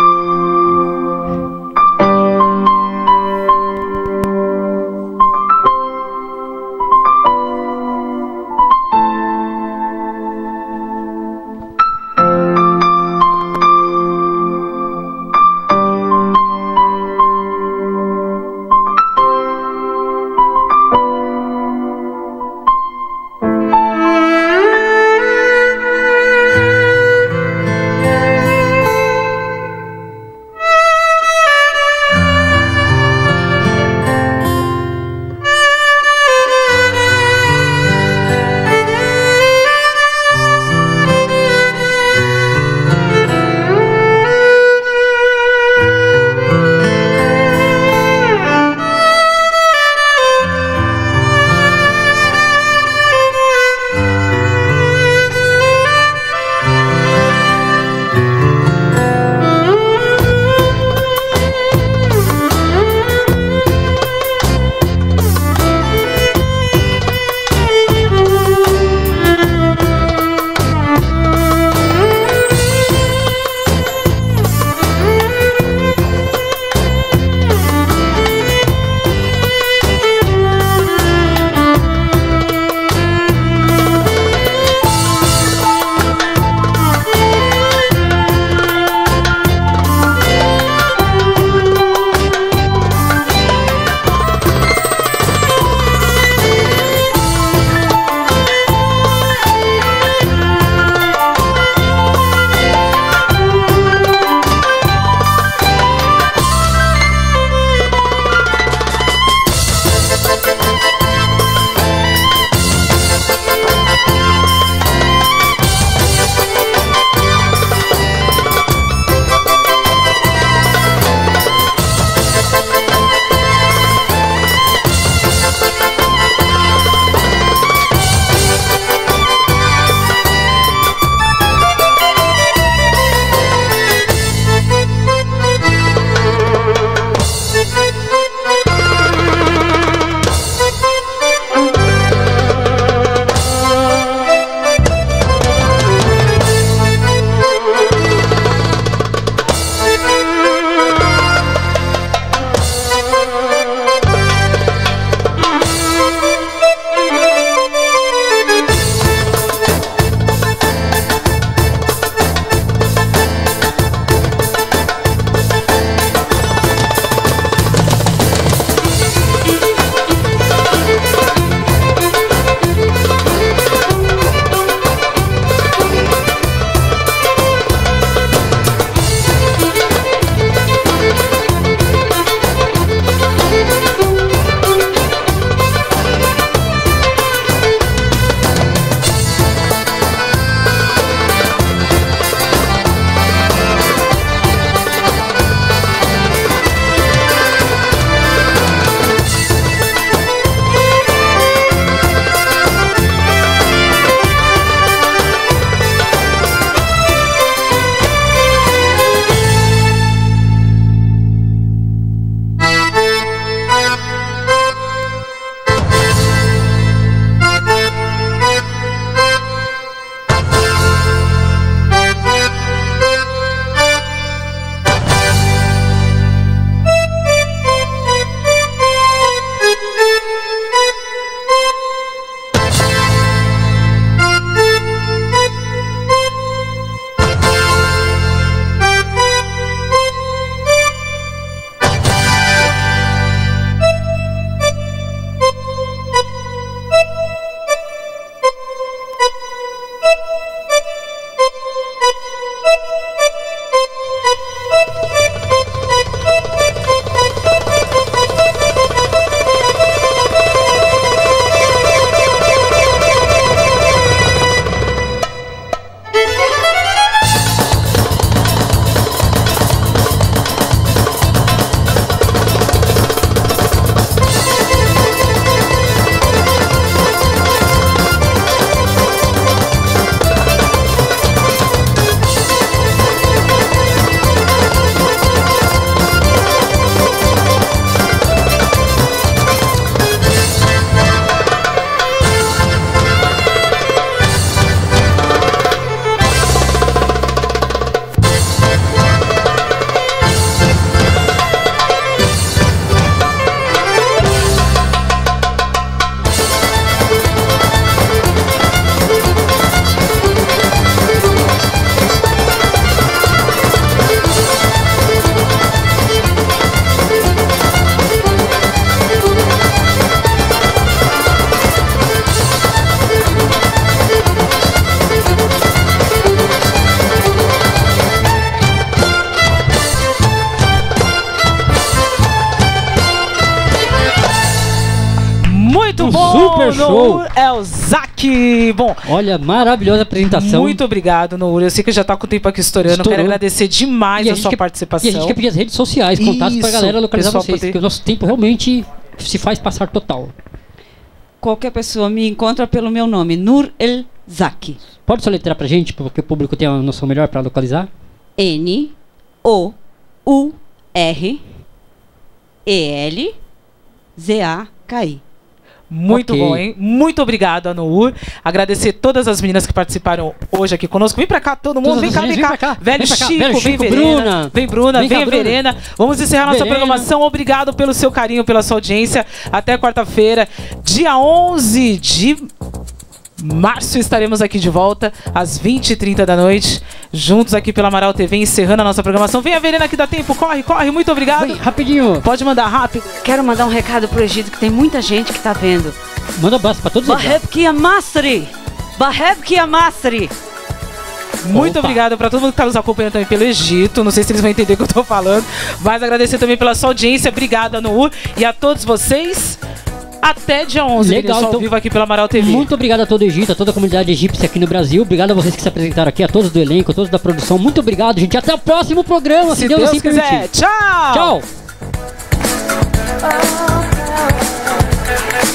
Super show. Nour Elzaki. Bom, olha, maravilhosa apresentação. Muito obrigado, Nour. Eu sei que já tá com o tempo aqui estourando. Estourou. Quero agradecer demais E a, a gente sua quer- participação. E a gente quer pedir as redes sociais, contatos pra Isso, galera localizar pessoal vocês, poder- porque o nosso tempo realmente se faz passar total. Qualquer pessoa me encontra pelo meu nome, Nour Elzaki. Pode soletrar pra gente, porque o público tem uma noção melhor pra localizar? N O U R E L Z A K I. Muito Ok. bom, hein? Muito obrigado, Nour. Agradecer todas as meninas que participaram hoje aqui conosco. Vem pra cá, todo mundo. Todas Vem as cá, vem meninas, cá. vem pra cá. Velho Vem pra cá. Chico, Velho vem Chico, Verena. Bruna. Vem Bruna, Vem vem, cá, a Bruna. Verena. Vamos encerrar nossa Verena. programação. Obrigado pelo seu carinho, pela sua audiência. Até quarta-feira, dia onze de março, estaremos aqui de volta às vinte e trinta da noite, juntos aqui pela Amaral T V, encerrando a nossa programação. Vem a Verena que dá tempo, corre, corre, muito obrigado. Vem, rapidinho. Pode mandar rápido. Quero mandar um recado pro Egito, que tem muita gente que tá vendo. Manda um abraço pra todos eles. Baheb Kiamasri! Baheb Kiamasri! Muito Opa. obrigado para todo mundo que está nos acompanhando também pelo Egito. Não sei se eles vão entender o que eu tô falando, mas agradecer também pela sua audiência. Obrigada, Nour, e a todos vocês. Até dia onze, Legal, meninos, ao então, vivo aqui pela Amaral T V. Muito obrigado a todo o Egito, a toda a comunidade egípcia aqui no Brasil. Obrigado a vocês que se apresentaram aqui, a todos do elenco, a todos da produção. Muito obrigado, gente. Até o próximo programa, se, Se Deus, Deus assim quiser. permitir. Tchau! Tchau!